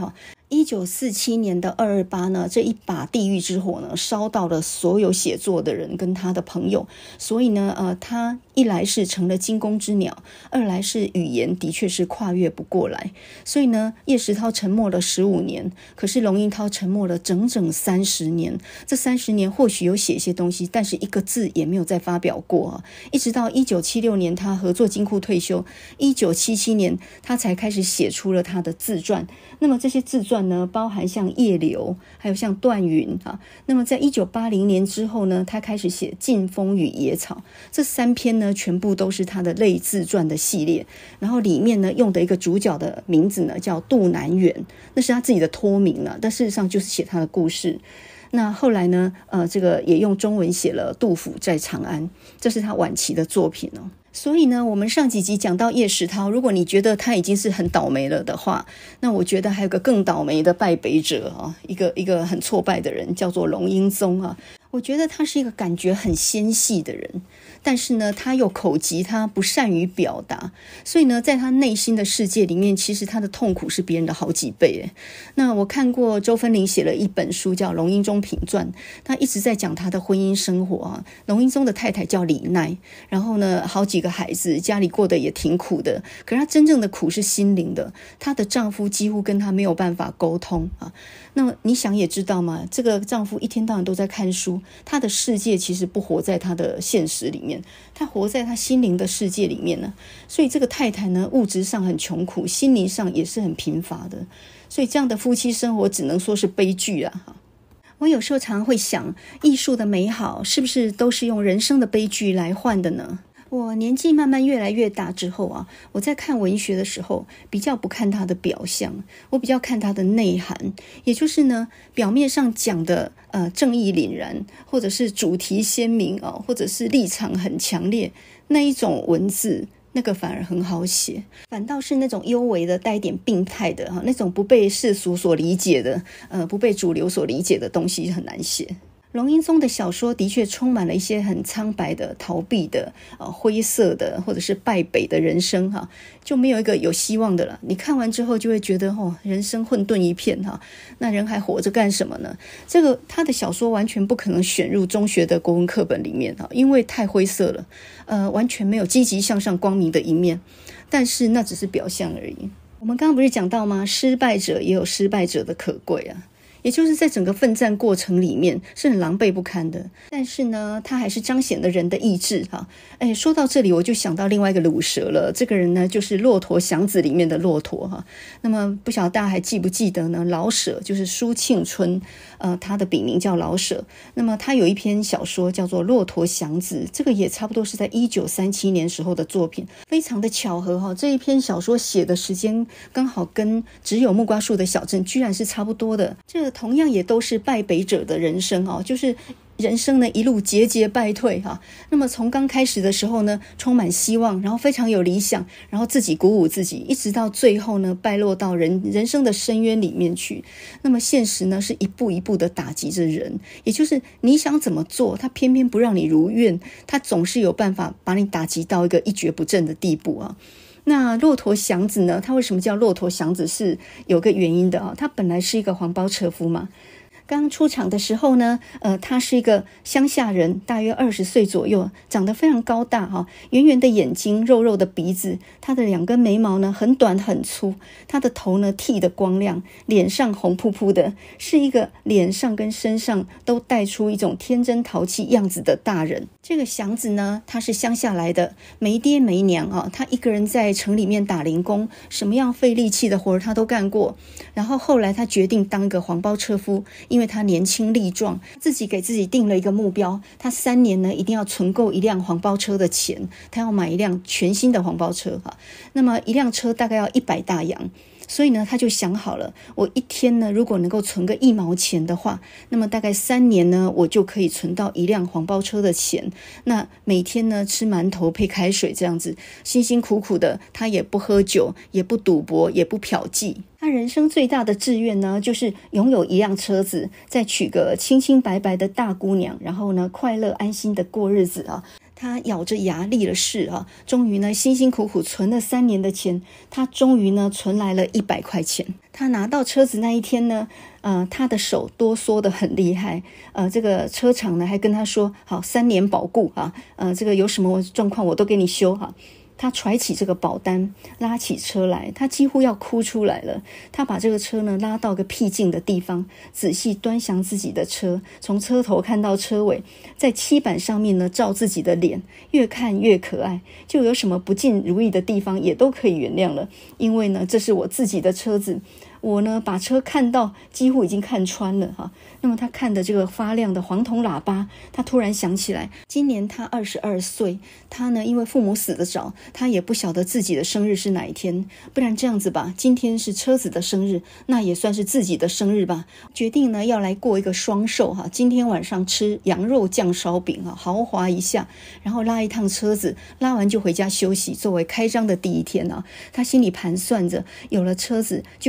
1947年的228呢，这一把地狱之火呢烧到了所有写作的人跟他的朋友，所以呢他一来是成了惊弓之鸟，二来是语言的确是跨越不过来。所以呢叶石涛沉默了15年，可是龙应涛沉默了整整30年。这30年或许有写一些东西，但是一个字也没有再发表过一直到1976年他合作金库退休，1977年他才开始写出了他的自传。那么这些自传呢，包含像夜流，还有像断云那么在1980年之后呢，他开始写劲风与野草，这3篇呢全部都是他的类自传的系列。然后里面呢用的一个主角的名字呢叫杜南远，那是他自己的托名但事实上就是写他的故事。那后来呢这个也用中文写了杜甫在长安，这是他晚期的作品所以呢我们上几集讲到叶石涛，如果你觉得他已经是很倒霉了的话，那我觉得还有个更倒霉的败北者一个很挫败的人，叫做龙英宗我我觉得他是一个感觉很纤细的人，但是呢，他又口疾，他不善于表达，所以呢，在他内心的世界里面，其实他的痛苦是别人的好几倍诶。那我看过周芬玲写了一本书叫《龙应宗品传》，他一直在讲他的婚姻生活啊。龙应宗的太太叫李奈，然后呢，好几个孩子，家里过得也挺苦的，可是他真正的苦是心灵的，她的丈夫几乎跟她没有办法沟通啊。那么你想也知道嘛，这个丈夫一天到晚都在看书，他的世界其实不活在他的现实里面，他活在他心灵的世界里面呢。所以这个太太呢，物质上很穷苦，心灵上也是很贫乏的，所以这样的夫妻生活只能说是悲剧啊。我有时候常会想，艺术的美好是不是都是用人生的悲剧来换的呢？我年纪慢慢越来越大之后啊，我在看文学的时候，比较不看它的表象，我比较看它的内涵，也就是呢，表面上讲的正义凛然，或者是主题鲜明啊，或者是立场很强烈那一种文字，那个反而很好写，反倒是那种幽微的带点病态的那种不被世俗所理解的不被主流所理解的东西很难写。龙应宗的小说的确充满了一些很苍白的、逃避的、灰色的，或者是败北的人生哈，就没有一个有希望的了。你看完之后就会觉得人生混沌一片哈，那人还活着干什么呢？这个他的小说完全不可能选入中学的国文课本里面哈，因为太灰色了，完全没有积极向上、光明的一面。但是那只是表象而已。我们刚刚不是讲到吗？失败者也有失败者的可贵啊。也就是在整个奋战过程里面是很狼狈不堪的，但是呢，他还是彰显了人的意志哈。说到这里我就想到另外一个鲁蛇了，这个人呢就是《骆驼祥子》里面的骆驼哈。那么不晓得大家还记不记得呢？老舍就是苏庆春，他的笔名叫老舍。那么他有一篇小说叫做《骆驼祥子》，这个也差不多是在1937年时候的作品，非常的巧合哈。这一篇小说写的时间刚好跟只有木瓜树的小镇居然是差不多的，这同样也都是败北者的人生就是人生呢一路节节败退哈。那么从刚开始的时候呢，充满希望，然后非常有理想，然后自己鼓舞自己，一直到最后呢败落到人生的深渊里面去。那么现实呢是一步一步的打击着人，也就是你想怎么做，他偏偏不让你如愿，他总是有办法把你打击到一个一蹶不振的地步啊。那骆驼祥子呢，他为什么叫骆驼祥子是有个原因的他本来是一个黄包车夫嘛。刚出场的时候呢，他是一个乡下人，大约20岁左右，长得非常高大圆圆的眼睛，肉肉的鼻子，他的2根眉毛呢很短很粗，他的头呢剃得光亮，脸上红扑扑的，是一个脸上跟身上都带出一种天真淘气样子的大人。这个祥子呢，他是乡下来的，没爹没娘他一个人在城里面打零工，什么样费力气的活他都干过。然后后来他决定当一个黄包车夫，因为他年轻力壮，自己给自己定了一个目标，他3年呢一定要存够一辆黄包车的钱，他要买一辆全新的黄包车那么一辆车大概要100大洋，所以呢他就想好了，我一天呢如果能够存个1毛钱的话，那么大概3年呢我就可以存到一辆黄包车的钱。那每天呢吃馒头配开水这样子，辛辛苦苦的，他也不喝酒，也不赌博，也不嫖妓。他人生最大的志愿呢，就是拥有一辆车子，再娶个清清白白的大姑娘，然后呢快乐安心的过日子他咬着牙立了誓终于呢辛辛苦苦存了3年的钱，他终于呢存来了100块钱。他拿到车子那一天呢，他的手哆嗦得很厉害，这个车厂呢还跟他说，好，3年保固这个有什么状况我都给你修他揣起这个保单，拉起车来，他几乎要哭出来了。他把这个车呢拉到个僻静的地方，仔细端详自己的车，从车头看到车尾，在漆板上面呢照自己的脸，越看越可爱，就有什么不尽如意的地方也都可以原谅了。因为呢这是我自己的车子，我呢把车看到几乎已经看穿了那么他看的这个发亮的黄铜喇叭，他突然想起来，今年他22岁，他呢因为父母死得早，他也不晓得自己的生日是哪一天，不然这样子吧，今天是车子的生日，那也算是自己的生日吧。决定呢要来过一个双寿今天晚上吃羊肉酱烧饼豪华一下，然后拉一趟车子，拉完就回家休息，作为开张的第一天他心里盘算着，有了车子就有了希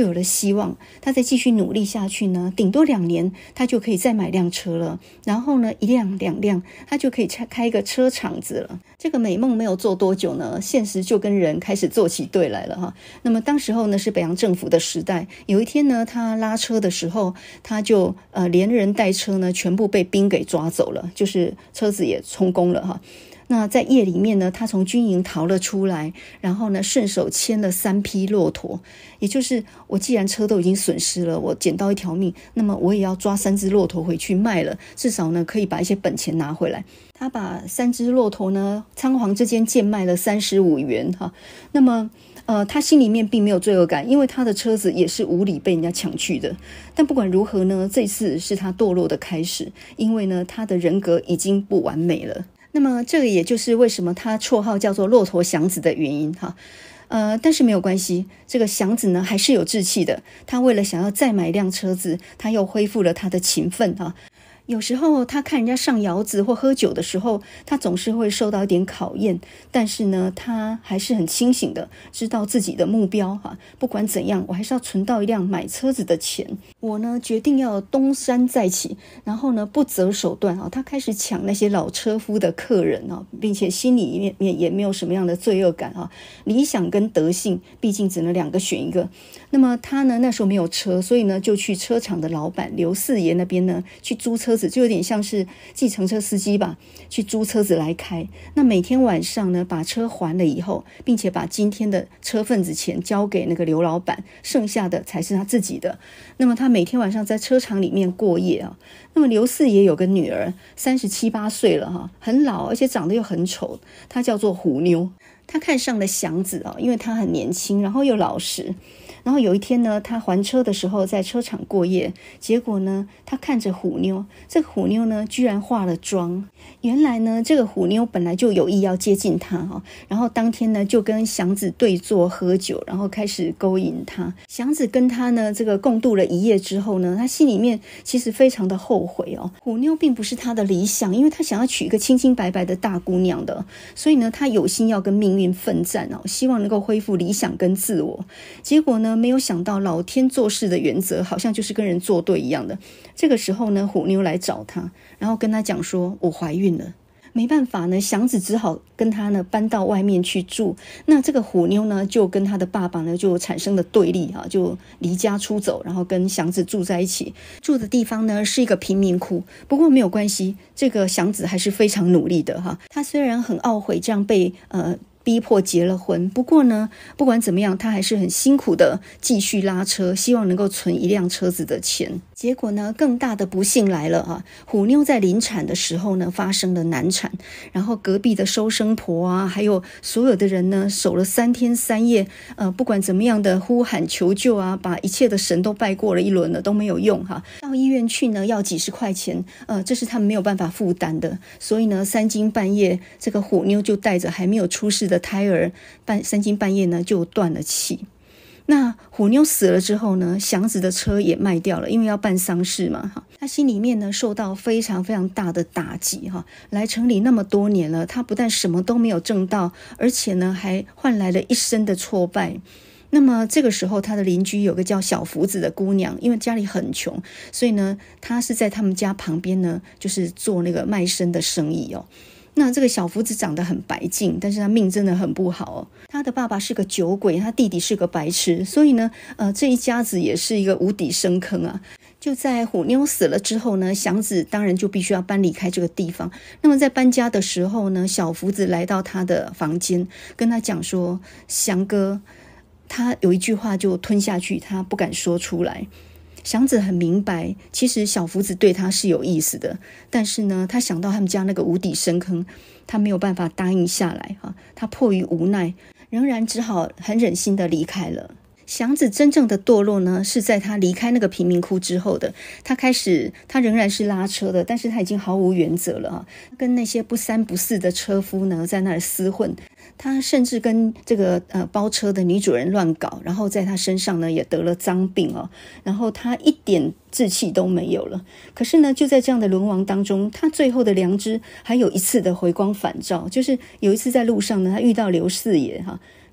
希望，他再继续努力下去呢，顶多2年他就可以再买辆车了，然后呢1辆2辆他就可以开一个车厂子了。这个美梦没有做多久呢，现实就跟人开始做起对来了哈。那么当时候呢是北洋政府的时代，有一天呢他拉车的时候，他就连人带车呢全部被兵给抓走了，就是车子也充公了哈。那在夜里面呢，他从军营逃了出来，然后呢顺手牵了3匹骆驼，也就是我既然车都已经损失了，我捡到一条命，那么我也要抓3只骆驼回去卖了，至少呢可以把一些本钱拿回来。他把3只骆驼呢仓皇之间贱卖了35元哈。那么他心里面并没有罪恶感，因为他的车子也是无理被人家抢去的。但不管如何呢，这次是他堕落的开始，因为呢他的人格已经不完美了。那么这个也就是为什么他绰号叫做骆驼祥子的原因哈。但是没有关系，这个祥子呢还是有志气的，他为了想要再买一辆车子，他又恢复了他的勤奋哈。有时候他看人家上窑子或喝酒的时候，他总是会受到一点考验，但是呢他还是很清醒的，知道自己的目标哈。不管怎样，我还是要存到一辆买车子的钱。我呢决定要东山再起，然后呢不择手段啊，他开始抢那些老车夫的客人啊，并且心里面也没有什么样的罪恶感啊。理想跟德性毕竟只能2个选一个。那么他呢那时候没有车，所以呢就去车厂的老板刘四爷那边呢去租车子，就有点像是计程车司机吧，去租车子来开。那每天晚上呢把车还了以后，并且把今天的车份子钱交给那个刘老板，剩下的才是他自己的。那么他每天晚上在车厂里面过夜啊。那么刘四爷有个女儿37、8岁了哈，很老，而且长得又很丑，她叫做虎妞。他看上了祥子啊，因为他很年轻，然后又老实。然后有一天呢，他还车的时候在车厂过夜，结果呢他看着虎妞，这个虎妞呢居然化了妆。原来呢这个虎妞本来就有意要接近他哈，然后当天呢就跟祥子对坐喝酒，然后开始勾引他。祥子跟他呢这个共度了一夜之后呢，他心里面其实非常的后悔哦。虎妞并不是他的理想，因为他想要娶一个清清白白的大姑娘的，所以呢他有心要跟命运奋战哦，希望能够恢复理想跟自我。结果呢没有想到老天做事的原则好像就是跟人作对一样的。这个时候呢虎妞来找他，然后跟他讲说我怀孕了。没办法呢，祥子只好跟他呢搬到外面去住。那这个虎妞呢就跟他的爸爸呢就产生了对立啊，就离家出走，然后跟祥子住在一起。住的地方呢是一个贫民窟，不过没有关系，这个祥子还是非常努力的哈。他虽然很懊悔这样被逼迫结了婚，不过呢不管怎么样，他还是很辛苦的继续拉车，希望能够存1辆车子的钱。结果呢更大的不幸来了啊！虎妞在临产的时候呢发生了难产，然后隔壁的收生婆啊，还有所有的人呢守了3天3夜，不管怎么样的呼喊求救啊，把一切的神都拜过了一轮了都没有用哈。到医院去呢要几10块钱，这是他们没有办法负担的，所以呢3更半夜，这个虎妞就带着还没有出世的胎儿3更半夜呢就断了气。那虎妞死了之后呢，祥子的车也卖掉了，因为要办丧事嘛哈。他心里面呢受到非常非常大的打击哈。来城里那么多年了，他不但什么都没有挣到，而且呢还换来了一身的挫败。那么这个时候他的邻居有个叫小福子的姑娘，因为家里很穷，所以呢他是在他们家旁边呢就是做那个卖身的生意哦。那这个小福子长得很白净，但是他命真的很不好哦。他的爸爸是个酒鬼，他弟弟是个白痴，所以呢这一家子也是一个无底深坑啊。就在虎妞死了之后呢，祥子当然就必须要搬离开这个地方。那么在搬家的时候呢，小福子来到他的房间，跟他讲说，祥哥，他有一句话就吞下去，他不敢说出来。祥子很明白，其实小福子对他是有意思的，但是呢他想到他们家那个无底深坑，他没有办法答应下来哈。他迫于无奈，仍然只好很忍心的离开了。祥子真正的堕落呢，是在他离开那个贫民窟之后的。他仍然是拉车的，但是他已经毫无原则了跟那些不三不四的车夫呢在那里厮混。他甚至跟这个包车的女主人乱搞，然后在他身上呢也得了脏病哦，然后他一点志气都没有了。可是呢就在这样的沦亡当中，他最后的良知还有一次的回光返照，就是有一次在路上呢，他遇到刘四爷哈。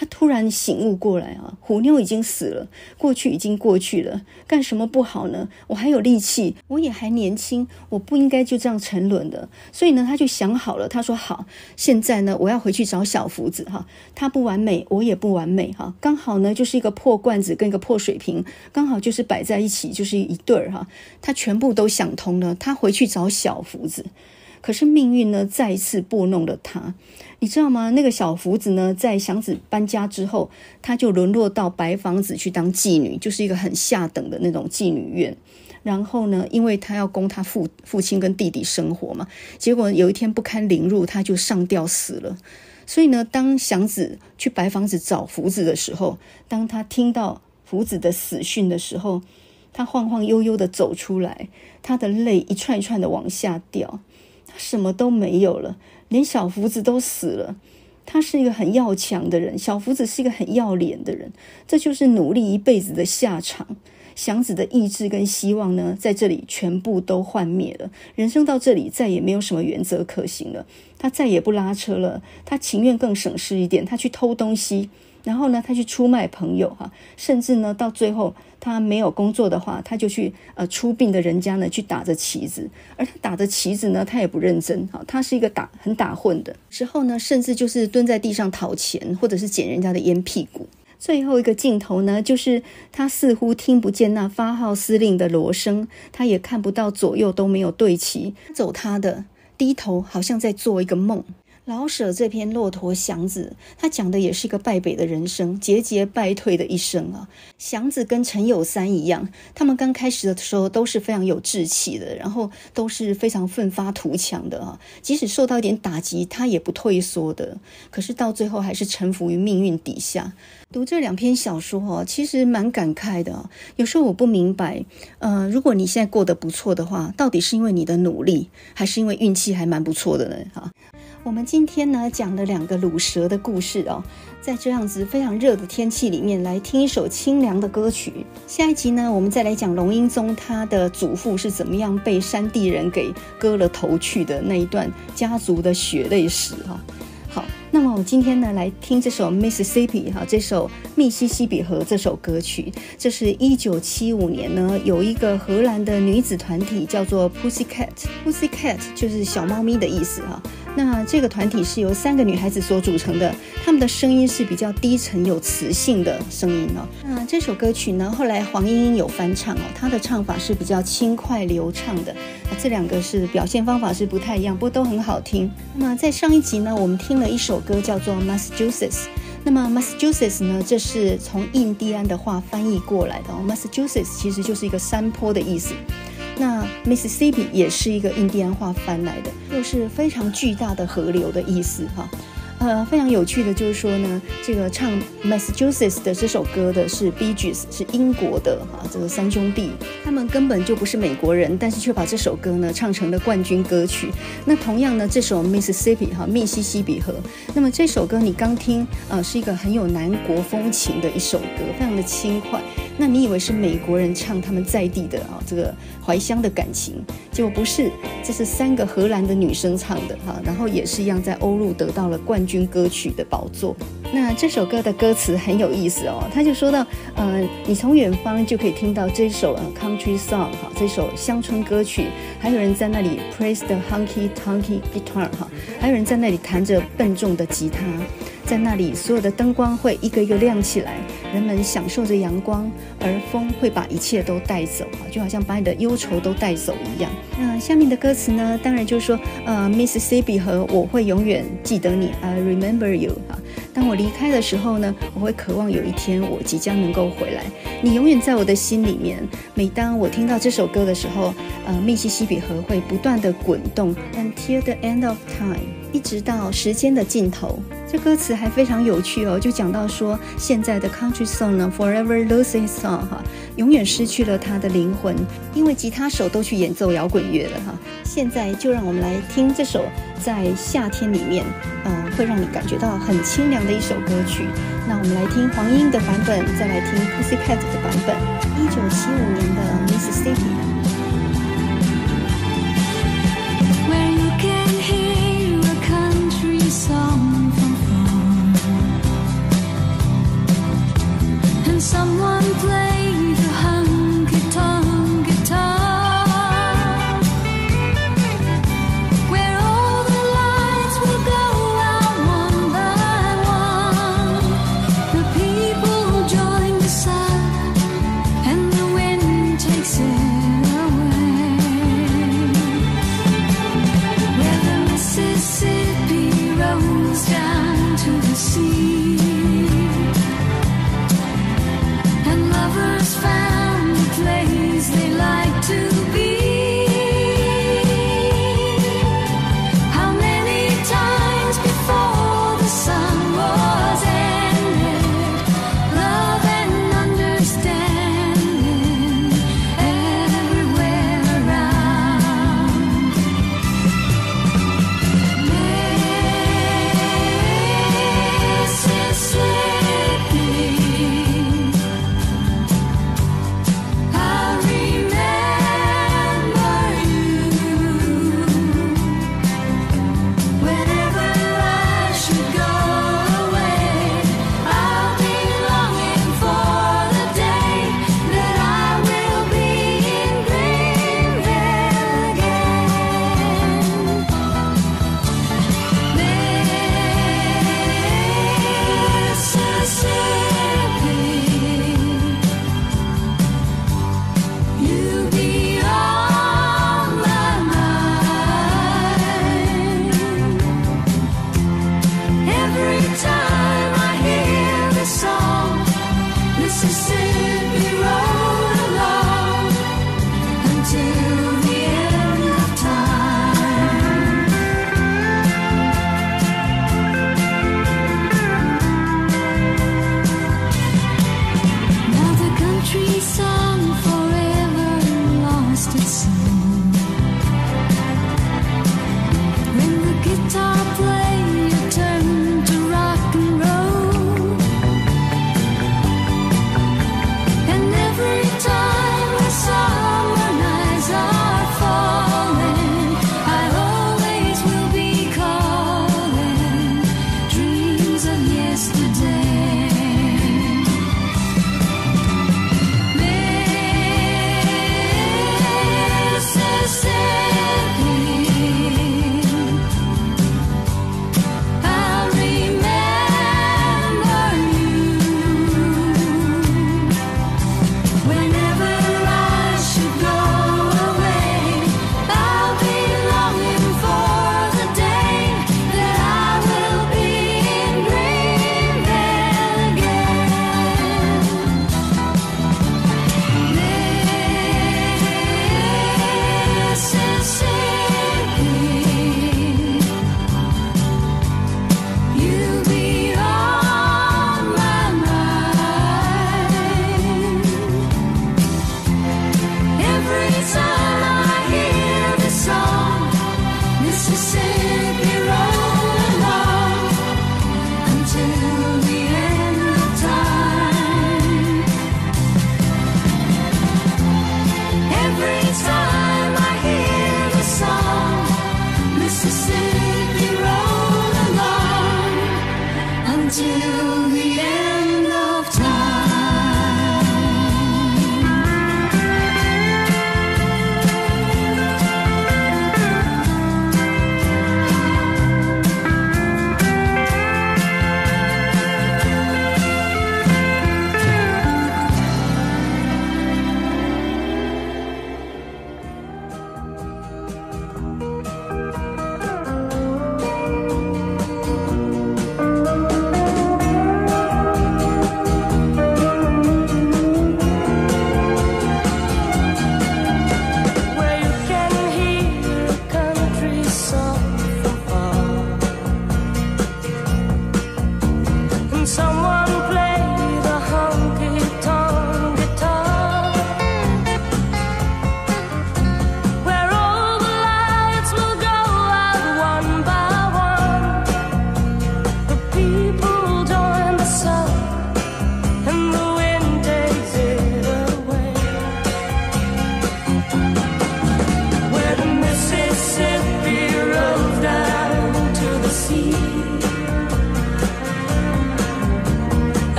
他突然醒悟过来啊，虎妞已经死了，过去已经过去了，干什么不好呢？我还有力气，我也还年轻，我不应该就这样沉沦的。所以呢，他就想好了，他说好，现在呢，我要回去找小福子哈，他不完美，我也不完美哈，刚好呢就是一个破罐子跟一个破水瓶，刚好就是摆在一起，就是一对儿哈。他全部都想通了，他回去找小福子。可是命运呢，再一次拨弄了他，你知道吗？那个小福子呢，在祥子搬家之后，他就沦落到白房子去当妓女，就是一个很下等的那种妓女院。然后呢，因为他要供他父亲跟弟弟生活嘛，结果有一天不堪凌辱，他就上吊死了。所以呢，当祥子去白房子找福子的时候，当他听到福子的死讯的时候，他晃晃悠悠的走出来，他的泪一串一串的往下掉。他什么都没有了，连小福子都死了。他是一个很要强的人，小福子是一个很要脸的人，这就是努力一辈子的下场。祥子的意志跟希望呢，在这里全部都幻灭了，人生到这里再也没有什么原则可行了。他再也不拉车了，他情愿更省事一点，他去偷东西，然后呢，他去出卖朋友哈，甚至呢，到最后他没有工作的话，他就去出殡的人家呢去打着旗子，而他打着旗子呢，他也不认真哈，他是一个很打混的时候呢，甚至就是蹲在地上讨钱，或者是捡人家的烟屁股。最后一个镜头呢，就是他似乎听不见那发号司令的锣声，他也看不到左右都没有对齐，走他的，低头好像在做一个梦。老舍这篇《骆驼祥子》，他讲的也是一个败北的人生，节节败退的一生啊。祥子跟陈有三一样，他们刚开始的时候都是非常有志气的，然后都是非常奋发图强的啊。即使受到一点打击，他也不退缩的。可是到最后还是臣服于命运底下。读这两篇小说其实蛮感慨的。有时候我不明白，如果你现在过得不错的话，到底是因为你的努力，还是因为运气还蛮不错的呢？哈。我们今天呢讲了2个卤蛇的故事在这样子非常热的天气里面来听一首清凉的歌曲。下一集呢，我们再来讲龙英宗他的祖父是怎么样被山地人给割了头去的那一段家族的血泪史好，那么我们今天呢来听这首 Mississippi 这首密西西比河这首歌曲。这是1975年呢，有一个荷兰的女子团体叫做 Pussycat 就是小猫咪的意思那这个团体是由3个女孩子所组成的，她们的声音是比较低沉有磁性的声音那这首歌曲呢，后来黄莺莺有翻唱她的唱法是比较轻快流畅的。这2个是表现方法是不太一样，不过都很好听。那么在上一集呢，我们听了一首歌叫做 Massachusetts。那么 Massachusetts 呢，这是从印第安的话翻译过来的Massachusetts 其实就是一个山坡的意思。那 Mississippi 也是一个印第安话翻来的，又是非常巨大的河流的意思非常有趣的就是说呢，这个唱 Massachusetts 的这首歌的是 Bee Gees， 是英国的这个3兄弟，他们根本就不是美国人，但是却把这首歌呢唱成了冠军歌曲。那同样呢，这首 Mississippi 密西西比河，那么这首歌你刚听是一个很有南国风情的一首歌，非常的轻快。那你以为是美国人唱他们在地的这个怀乡的感情，结果不是，这是3个荷兰的女生唱的然后也是一样在欧陆得到了冠军歌曲的宝座。那这首歌的歌词很有意思他就说到你从远方就可以听到这首country song 这首乡村歌曲，还有人在那里 praise the honky tonky guitar 还有人在那里弹着笨重的吉他，在那里所有的灯光会一个一个亮起来，人们享受着阳光，而风会把一切都带走就好像把你的忧愁都带走一样。那下面的歌词呢，当然就是说Mississippi 河，我会永远记得你 I remember you 当我离开的时候呢，我会渴望有一天我即将能够回来，你永远在我的心里面。每当我听到这首歌的时候密西西比河会不断的滚动 Until the end of time， 一直到时间的尽头。这歌词还非常有趣就讲到说现在的 country song 呢 forever loses its song 永远失去了它的灵魂，因为吉他手都去演奏摇滚乐了现在就让我们来听这首在夏天里面会让你感觉到很清凉的一首歌曲。那我们来听黄莺的版本，再来听 Pussycat 的版本，1975年的 Mississippi。 Song from far,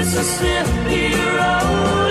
is a slippery road.